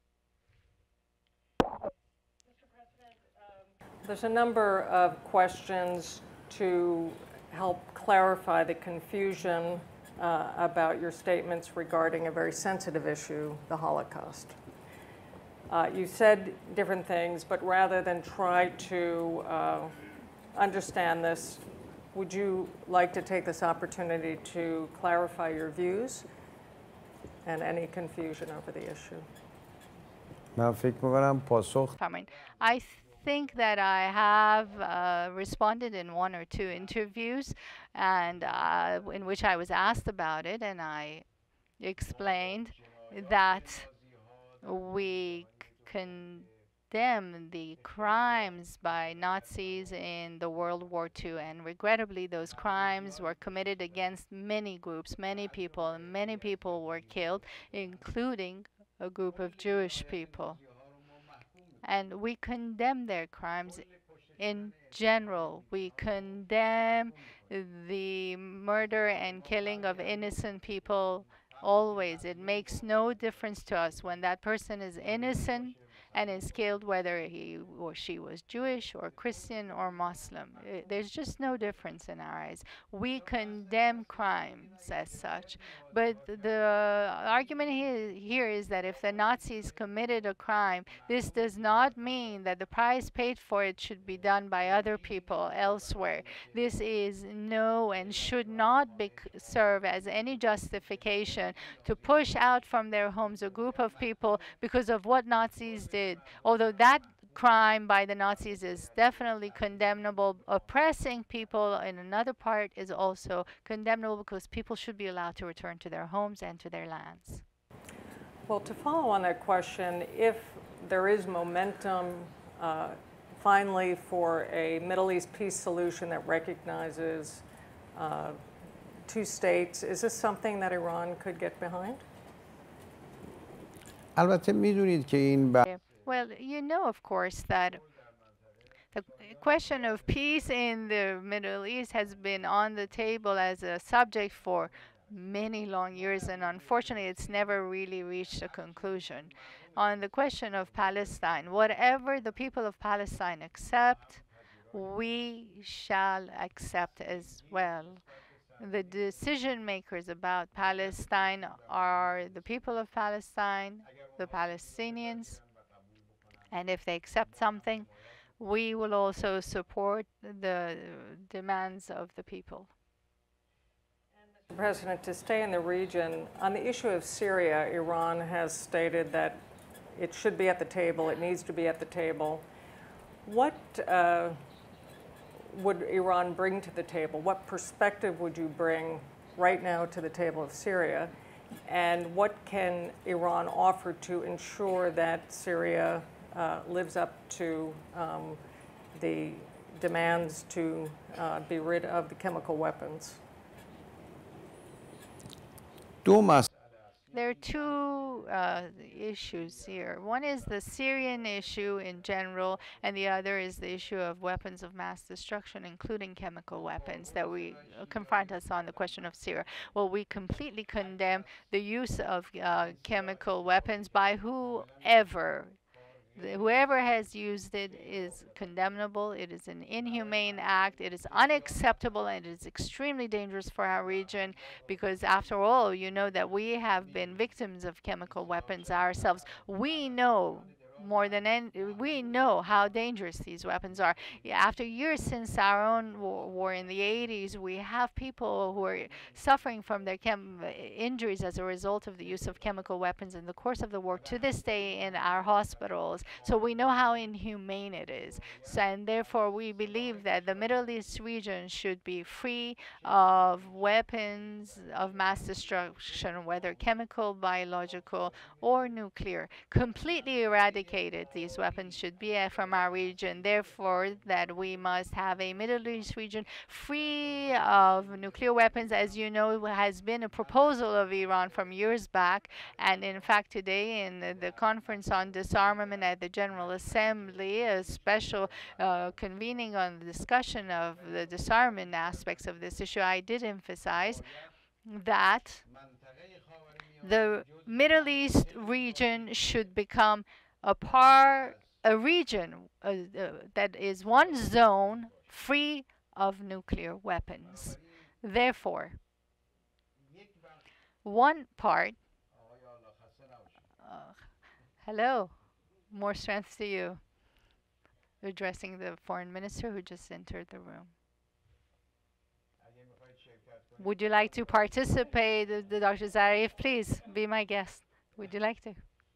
Speaker 5: There's a number of questions to help clarify the confusion uh, about your statements regarding a very sensitive issue, the Holocaust. Uh, you said different things, but rather than try to uh, understand this, would you like to take this opportunity to clarify your views and any confusion over the issue?
Speaker 6: من فکر می‌کنم پاسخ
Speaker 2: I think that I have uh, responded in one or two interviews, and uh, in which I was asked about it, and I explained that we condemn the crimes by Nazis in the World War Two, and regrettably those crimes were committed against many groups, many people, and many people were killed, including a group of Jewish people. And we condemn their crimes in general. We condemn the murder and killing of innocent people always. It makes no difference to us when that person is innocent and is killed whether he or she was Jewish or Christian or Muslim. Uh, There's just no difference in our eyes. We condemn crimes as such, but the argument here, here is that if the Nazis committed a crime, this does not mean that the price paid for it should be done by other people elsewhere. This is no and should not be, serve as any justification to push out from their homes a group of people because of what Nazis did. Although that crime by the Nazis is definitely condemnable, oppressing people in another part is also condemnable because people should be allowed to return to their homes and to their lands.
Speaker 5: Well, to follow on that question, if there is momentum uh, finally for a Middle East peace solution that recognizes uh, two states, is this something that Iran could get behind?
Speaker 6: البته میدونید که این ب...
Speaker 2: Well, you know, of course, that the question of peace in the Middle East has been on the table as a subject for many long years, and unfortunately, it's never really reached a conclusion. On the question of Palestine, whatever the people of Palestine accept, we shall accept as well. The decision makers about Palestine are the people of Palestine, the Palestinians, and if they accept something, we will also support the demands of the people.
Speaker 5: Mister President, to stay in the region, on the issue of Syria, Iran has stated that it should be at the table, it needs to be at the table. What uh, would Iran bring to the table? What perspective would you bring right now to the table of Syria? And what can Iran offer to ensure that Syria uh, lives up to um, the demands to uh, be rid of the chemical weapons?
Speaker 6: دو مسئله
Speaker 2: There are two uh, issues here. One is the Syrian issue in general, and the other is the issue of weapons of mass destruction, including chemical weapons, that we uh, confront us on the question of Syria. Well, we completely condemn the use of uh, chemical weapons by whoever. Whoever has used it is condemnable. It is an inhumane act. It is unacceptable, and it is extremely dangerous for our region because, after all, you know that we have been victims of chemical weapons ourselves. We know more than any, we know how dangerous these weapons are. After years since our own war, war in the eighties, we have people who are suffering from their chem injuries as a result of the use of chemical weapons in the course of the war to this day in our hospitals. So we know how inhumane it is. So, and therefore we believe that the Middle East region should be free of weapons of mass destruction, whether chemical, biological, or nuclear. Completely eradicated. These weapons should be uh, from our region. Therefore, that we must have a Middle East region free of nuclear weapons. As you know, has been a proposal of Iran from years back. And in fact, today in the, the conference on disarmament at the General Assembly, a special uh, convening on the discussion of the disarmament aspects of this issue, I did emphasize that the Middle East region should become a part, a region uh, uh, that is one zone free of nuclear weapons. Therefore, one part, uh, hello, more strength to you, addressing the foreign minister who just entered the room. Would you like to participate, uh, Doctor Zarif? Please be my guest. Would you like to?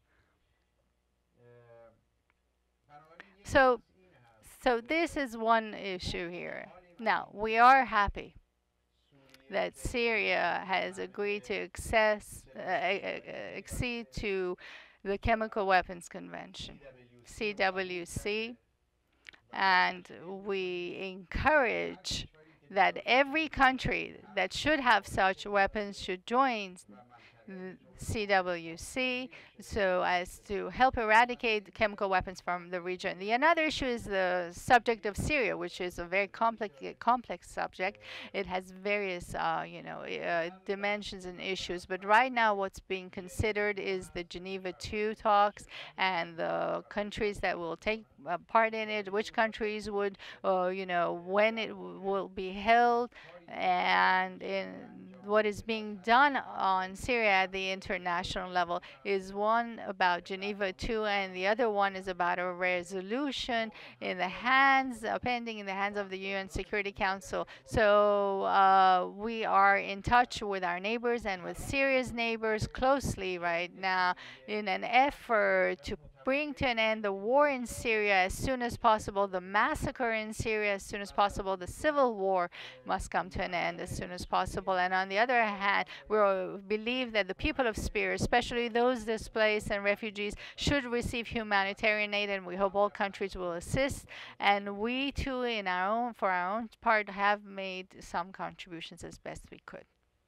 Speaker 2: So, so this is one issue here. Now, we are happy that Syria has agreed to access, uh, accede to the Chemical Weapons Convention, C W C, and we encourage that every country that should have such weapons should join C W C, so as to help eradicate chemical weapons from the region. The another issue is the subject of Syria, which is a very complex complex subject. It has various, uh, you know, uh, dimensions and issues. But right now, what's being considered is the Geneva two talks and the countries that will take uh, part in it. Which countries would, uh, you know, when it w will be held, and in what is being done on Syria at the international level is one about Geneva two, and the other one is about a resolution in the hands, uh, pending in the hands of the U N Security Council. So uh, we are in touch with our neighbors and with Syria's neighbors closely right now in an effort to bring to an end the war in Syria as soon as possible, the massacre in Syria as soon as possible. The civil war must come to an end as soon as possible. And on the other hand, we believe that the people of Syria, especially those displaced and refugees, should receive humanitarian aid, and we hope all countries will assist. And we too, in our own, for our own part, have made some contributions as best we could.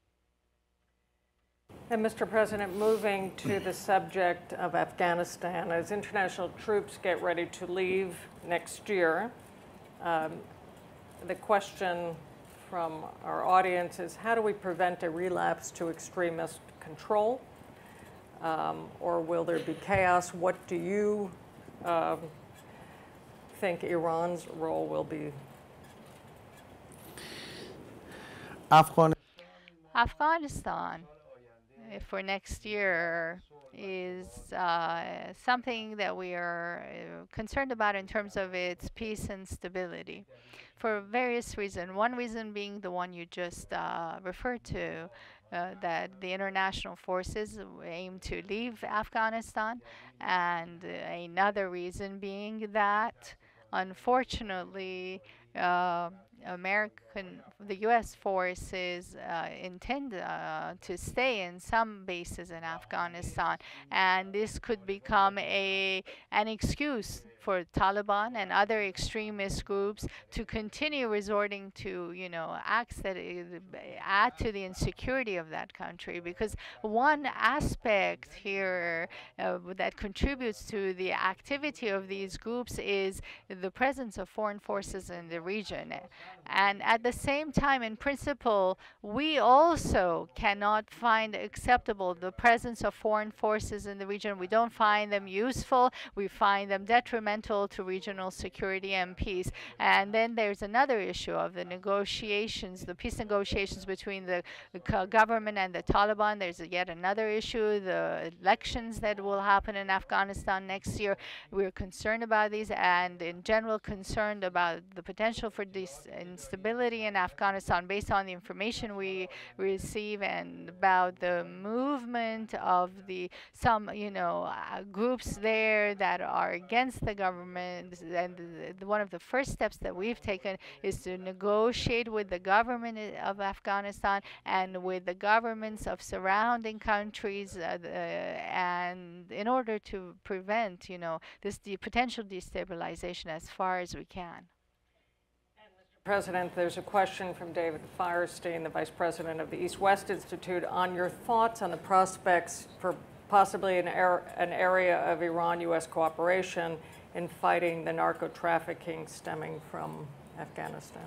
Speaker 5: And Mister President, moving to the subject of Afghanistan, as international troops get ready to leave next year, um, the question from our audience is, how do we prevent a relapse to extremist control? Um, or will there be chaos? What do you um, think Iran's role will be?
Speaker 6: Afghan
Speaker 2: Afghanistan for next year is uh, something that we are uh, concerned about in terms of its peace and stability for various reasons. One reason being the one you just uh, referred to, uh, that the international forces aim to leave Afghanistan, and another reason being that, unfortunately, uh, American, the U S forces uh, intend uh, to stay in some bases in Afghanistan, and this could become a an excuse for Taliban and other extremist groups to continue resorting to, you know, acts that uh, add to the insecurity of that country. Because one aspect here uh, that contributes to the activity of these groups is the presence of foreign forces in the region. And at the same time, in principle, we also cannot find acceptable the presence of foreign forces in the region. We don't find them useful. We find them detrimental to regional security and peace. And then there's another issue of the negotiations, the peace negotiations between the, the government and the Taliban. There's a yet another issue, the elections that will happen in Afghanistan next year. We're concerned about these, and in general concerned about the potential for this instability in Afghanistan based on the information we receive, and about the movement of the some, you know, uh, groups there that are against the government. And the, the, one of the first steps that we've taken is to negotiate with the government of Afghanistan and with the governments of surrounding countries, uh, the, and in order to prevent, you know, this de potential destabilization as far as we can.
Speaker 5: President, there's a question from David Firestein, the Vice President of the East-West Institute, on your thoughts on the prospects for possibly an, er an area of Iran-U S cooperation in fighting the narco-trafficking stemming from Afghanistan.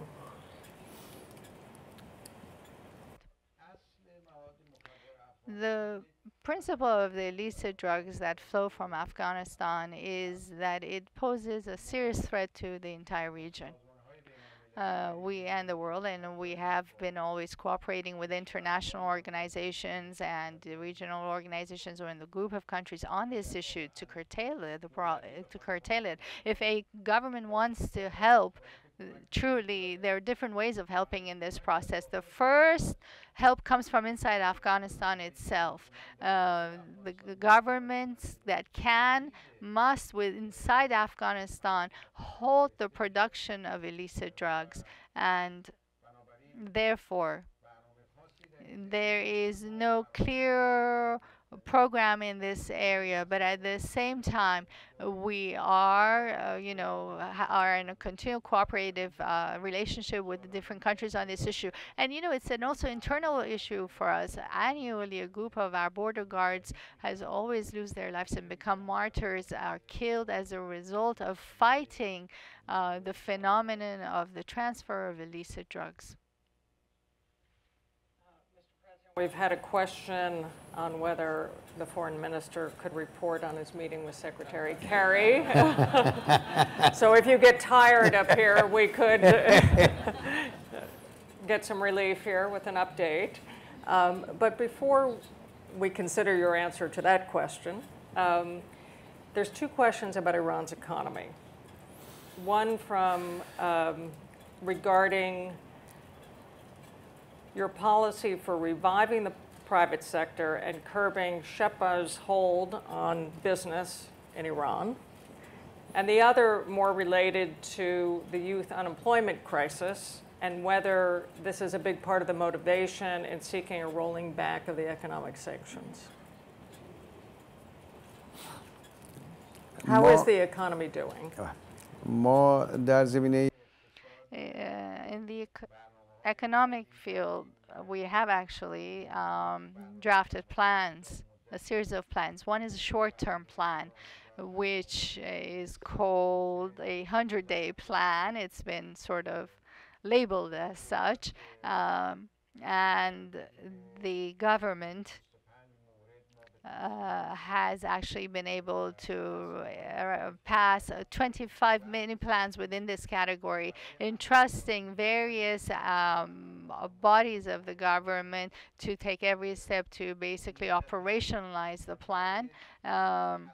Speaker 2: The principle of the illicit drugs that flow from Afghanistan is that it poses a serious threat to the entire region. Uh, we and the world, and we have been always cooperating with international organizations and the regional organizations or in the group of countries on this issue to curtail it. The pro to curtail it. If a government wants to help, uh, truly, there are different ways of helping in this process. The first help comes from inside Afghanistan itself. Uh, the, the governments that can must, with inside Afghanistan, halt the production of illicit drugs, and therefore there is no clear program in this area, but at the same time, we are, uh, you know, are in a continual cooperative uh, relationship with the different countries on this issue. And, you know, it's an also internal issue for us. Annually, a group of our border guards has always lose their lives and become martyrs, are killed as a result of fighting uh, the phenomenon of the transfer of illicit drugs.
Speaker 5: We've had a question on whether the foreign minister could report on his meeting with Secretary Kerry. So if you get tired up here, we could get some relief here with an update. Um, but before we consider your answer to that question, um, there's two questions about Iran's economy. One from um, regarding your policy for reviving the private sector and curbing Shebah's hold on business in Iran, and the other more related to the youth unemployment crisis and whether this is a big part of the motivation in seeking a rolling back of the economic sanctions. How is the economy doing?
Speaker 6: ما در زمینه
Speaker 2: Uh, in the eco economic field, uh, we have actually um, drafted plans, a series of plans. One is a short-term plan, which is called a hundred-day plan. It's been sort of labeled as such, um, and the government Uh, has actually been able to uh, pass uh, twenty-five mini plans within this category, entrusting various um, bodies of the government to take every step to basically operationalize the plan. Um,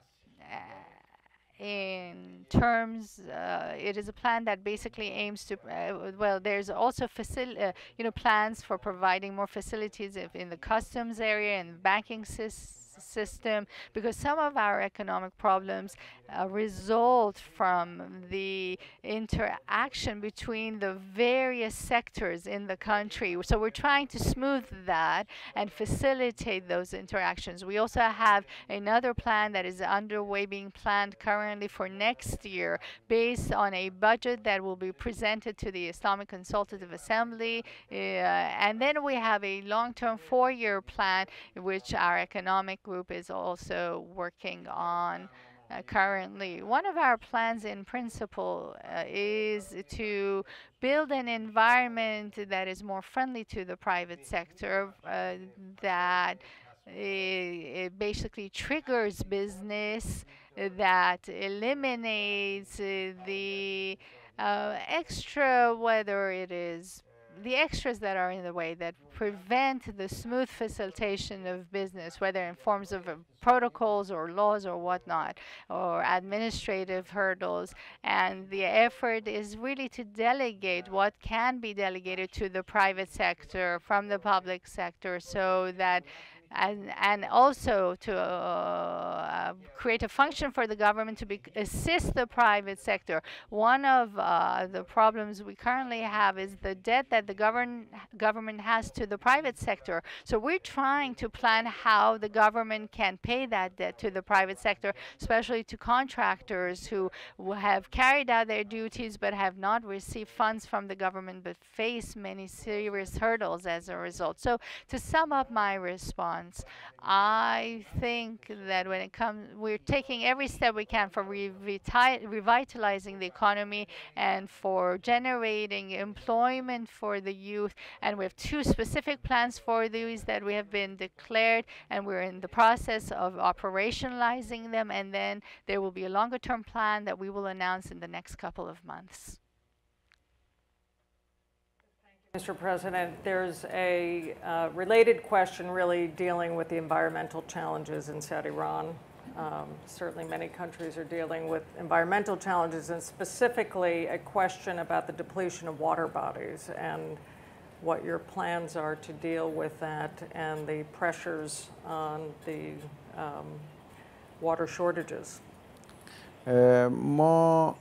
Speaker 2: in terms, uh, it is a plan that basically aims to, uh, well, there's also facil uh, you know, plans for providing more facilities if in the customs area and banking system. system because some of our economic problems uh, result from the interaction between the various sectors in the country. So we're trying to smooth that and facilitate those interactions. We also have another plan that is underway, being planned currently for next year, based on a budget that will be presented to the Islamic Consultative Assembly. Uh, and then we have a long-term four-year plan, which our economic group is also working on uh, currently. One of our plans in principle uh, is to build an environment that is more friendly to the private sector, uh, that it, it basically triggers business, that eliminates uh, the uh, extra, whether it is the extras that are in the way that prevent the smooth facilitation of business, whether in forms of uh, protocols or laws or whatnot, or administrative hurdles. And the effort is really to delegate what can be delegated to the private sector from the public sector, so that And, and also to uh, create a function for the government to be, assist the private sector. One of uh, the problems we currently have is the debt that the govern, government has to the private sector. So we're trying to plan how the government can pay that debt to the private sector, especially to contractors who have carried out their duties but have not received funds from the government but face many serious hurdles as a result. So to sum up my response, I think that when it comes, we're taking every step we can for revitalizing the economy and for generating employment for the youth. And we have two specific plans for these that we have been declared, and we're in the process of operationalizing them. And then there will be a longer term plan that we will announce in the next couple of months.
Speaker 5: Mister President, there's a uh, related question really dealing with the environmental challenges inside Iran. Um, certainly many countries are dealing with environmental challenges, and specifically a question about the depletion of water bodies and what your plans are to deal with that and the pressures on the um, water shortages.
Speaker 6: ما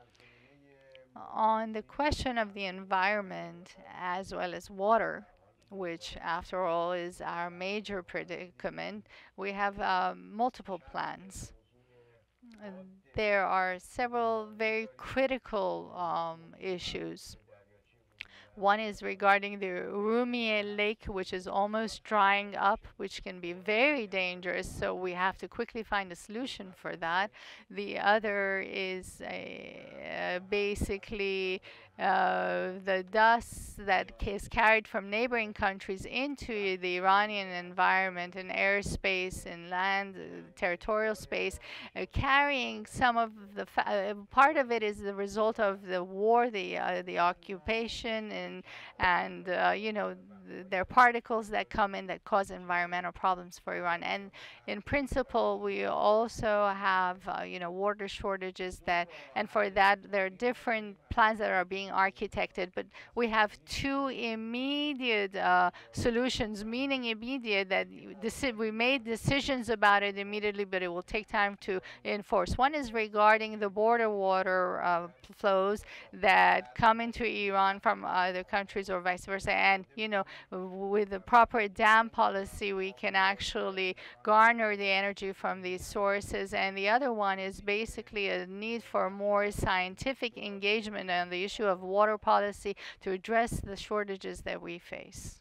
Speaker 2: On the question of the environment as well as water, which after all is our major predicament, we have um, multiple plans. And there are several very critical um, issues. One is regarding the Urumie Lake, which is almost drying up, which can be very dangerous, so we have to quickly find a solution for that. The other is uh, basically uh, the dust that is carried from neighboring countries into the Iranian environment and airspace and land, uh, territorial space, uh, carrying some of the, fa uh, part of it is the result of the war, the, uh, the occupation, and, and uh, you know, th there are particles that come in that cause environmental problems for Iran. And in principle, we also have, uh, you know, water shortages that, and for that, there are different plans that are being architected, but we have two immediate uh, solutions, meaning immediate that we made decisions about it immediately, but it will take time to enforce. One is regarding the border water uh, flows that come into Iran from other countries or vice versa. And, you know, with the proper dam policy, we can actually garner the energy from these sources. And the other one is basically a need for more scientific engagement on the issue of water policy to address the shortages that we face.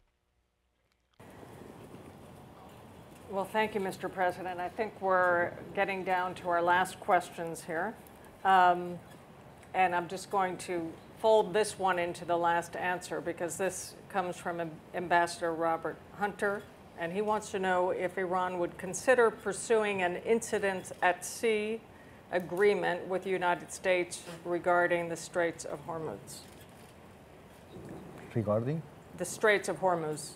Speaker 5: Well, thank you, Mister President. I think we're getting down to our last questions here. Um, and I'm just going to fold this one into the last answer because this comes from Ambassador Robert Hunter, and he wants to know if Iran would consider pursuing an incident at sea agreement with the United States regarding the Straits of Hormuz.
Speaker 6: Regarding?
Speaker 5: The Straits of Hormuz.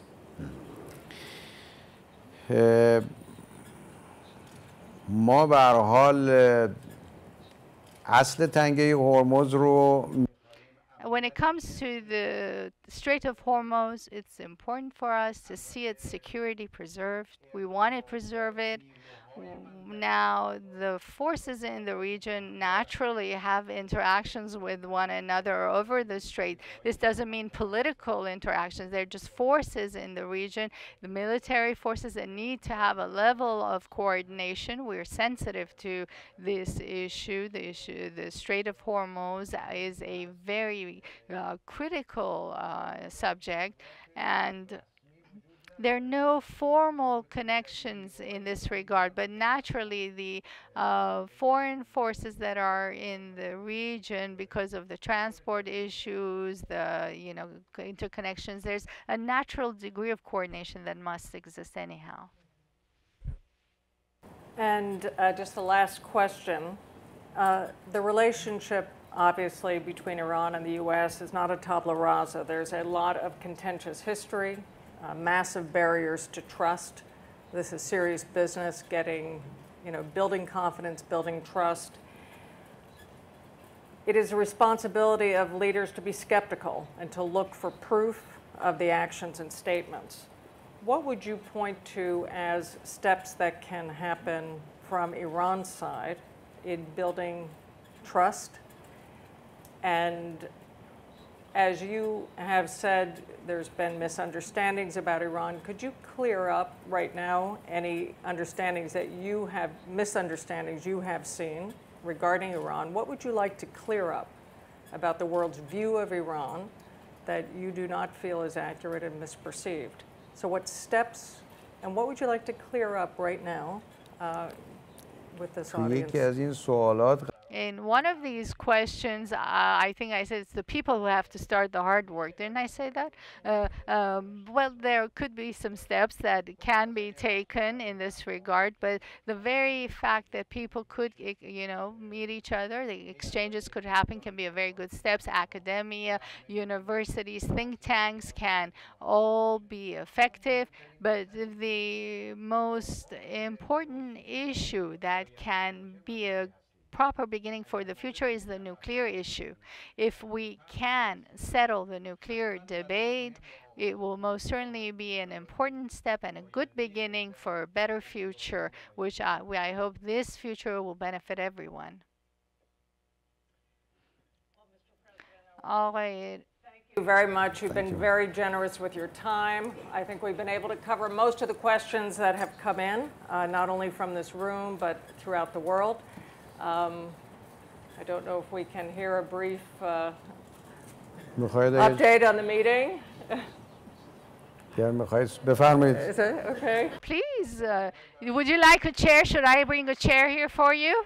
Speaker 6: ما به هر حال اصل تنگه هرمز رو
Speaker 2: When it comes to the Strait of Hormuz, it's important for us to see its security preserved. We want to preserve it. Now, the forces in the region naturally have interactions with one another over the strait. This doesn't mean political interactions. They're just forces in the region, the military forces that need to have a level of coordination. We're sensitive to this issue. The issue, the Strait of Hormuz is a very uh, critical uh, subject, and there are no formal connections in this regard, but naturally the uh, foreign forces that are in the region, because of the transport issues, the you know interconnections, there's a natural degree of coordination that must exist anyhow.
Speaker 5: And uh, just the last question. Uh, the relationship, obviously, between Iran and the U S is not a tabula rasa. There's a lot of contentious history. Uh, massive barriers to trust. This is serious business, getting, you know, building confidence, building trust. It is a responsibility of leaders to be skeptical and to look for proof of the actions and statements. What would you point to as steps that can happen from Iran's side in building trust? And as you have said, there's been misunderstandings about Iran. Could you clear up right now any understandings that you have, misunderstandings you have seen regarding Iran? What would you like to clear up about the world's view of Iran that you do not feel is accurate and misperceived? So what steps, and what would you like to clear up right now uh, with this audience?
Speaker 6: یکی از این سوالات
Speaker 2: In one of these questions, uh, I think I said it's the people who have to start the hard work. Didn't I say that? Uh, um, well, there could be some steps that can be taken in this regard, but the very fact that people could, you know, meet each other, the exchanges could happen, can be a very good steps. Academia, universities, think tanks can all be effective, but the most important issue that can be a proper beginning for the future is the nuclear issue. If we can settle the nuclear debate, it will most certainly be an important step and a good beginning for a better future, which I, I hope this future will benefit everyone. آقای
Speaker 5: you very much. You've been very generous with your time. I think we've been able to cover most of the questions that have come in, uh, not only from this room, but throughout the world. Um, I don't know if we can hear a brief uh, update on the meeting. Is it okay?
Speaker 2: Please, uh, would you like a chair? Should I bring a chair here for you?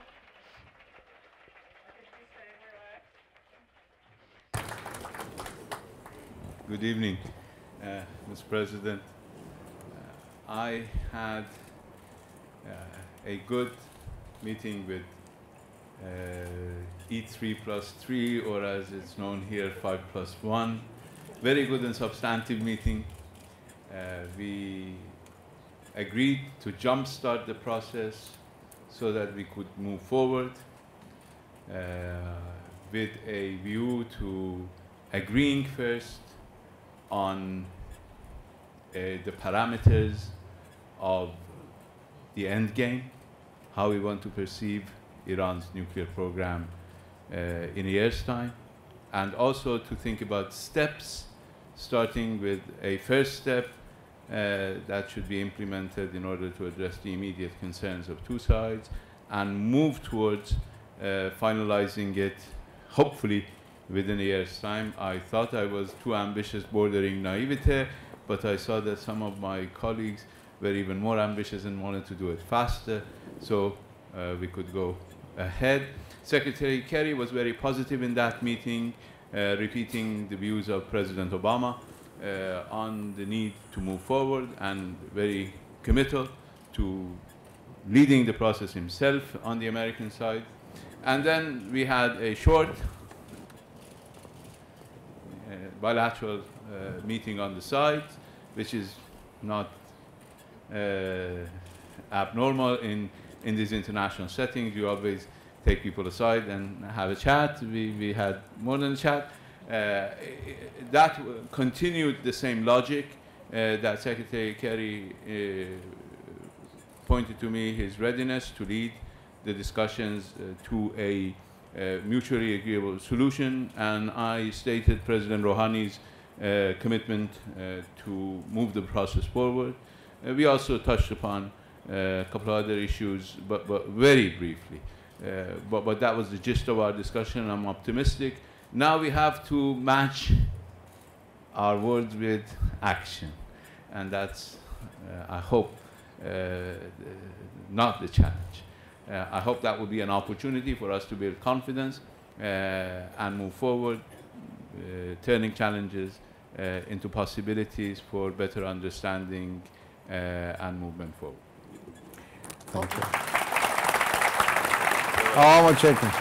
Speaker 7: Good evening, uh, Mister President. Uh, I had uh, a good meeting with uh, E three plus three, or as it's known here, five plus one. Very good and substantive meeting. Uh, we agreed to jumpstart the process so that we could move forward uh, with a view to agreeing first on uh, the parameters of the end game, how we want to perceive Iran's nuclear program uh, in a year's time, and also to think about steps, starting with a first step uh, that should be implemented in order to address the immediate concerns of two sides, and move towards uh, finalizing it, hopefully, within a year's time. I thought I was too ambitious, bordering naivete, but I saw that some of my colleagues were even more ambitious and wanted to do it faster, so uh, we could go ahead. Secretary Kerry was very positive in that meeting, uh, repeating the views of President Obama uh, on the need to move forward, and very committal to leading the process himself on the American side. And then we had a short Uh, bilateral uh, meeting on the side, which is not uh, abnormal in, in these international settings. You always take people aside and have a chat. We, we had more than a chat. Uh, that continued the same logic uh, that Secretary Kerry uh, pointed to me, his readiness to lead the discussions uh, to a Uh, mutually agreeable solution, and I stated President Rouhani's uh, commitment uh, to move the process forward. Uh, we also touched upon uh, a couple of other issues, but, but very briefly. Uh, but, but that was the gist of our discussion. I'm optimistic. Now we have to match our words with action, and that's, uh, I hope, uh, not the challenge. Uh, I hope that will be an opportunity for us to build confidence uh, and move forward, uh, turning challenges uh, into possibilities for better understanding uh, and movement forward.
Speaker 6: Thank you. Oh, I'm checking.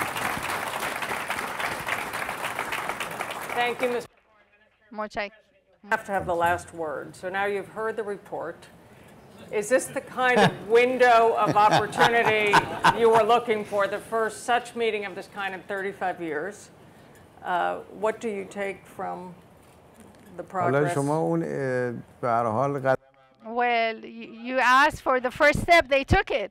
Speaker 5: Thank you, Mister
Speaker 2: Mochai.
Speaker 5: You have to have the last word. So now you've heard the report. Is this the kind of window of opportunity you were looking for, the first such meeting of this kind in thirty-five years? Uh, what do you take from the progress?
Speaker 2: Well, you, you asked for the first step, they took it.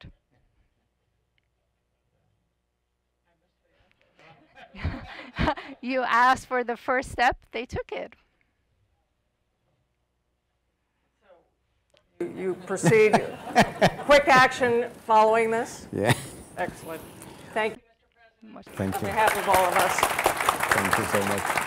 Speaker 2: You asked for the first step, they took it.
Speaker 5: You proceed, quick action following this?
Speaker 6: Yeah.
Speaker 5: Excellent. Thank you,
Speaker 6: Thank
Speaker 5: on
Speaker 6: you.
Speaker 5: behalf of all of us.
Speaker 6: Thank you so much.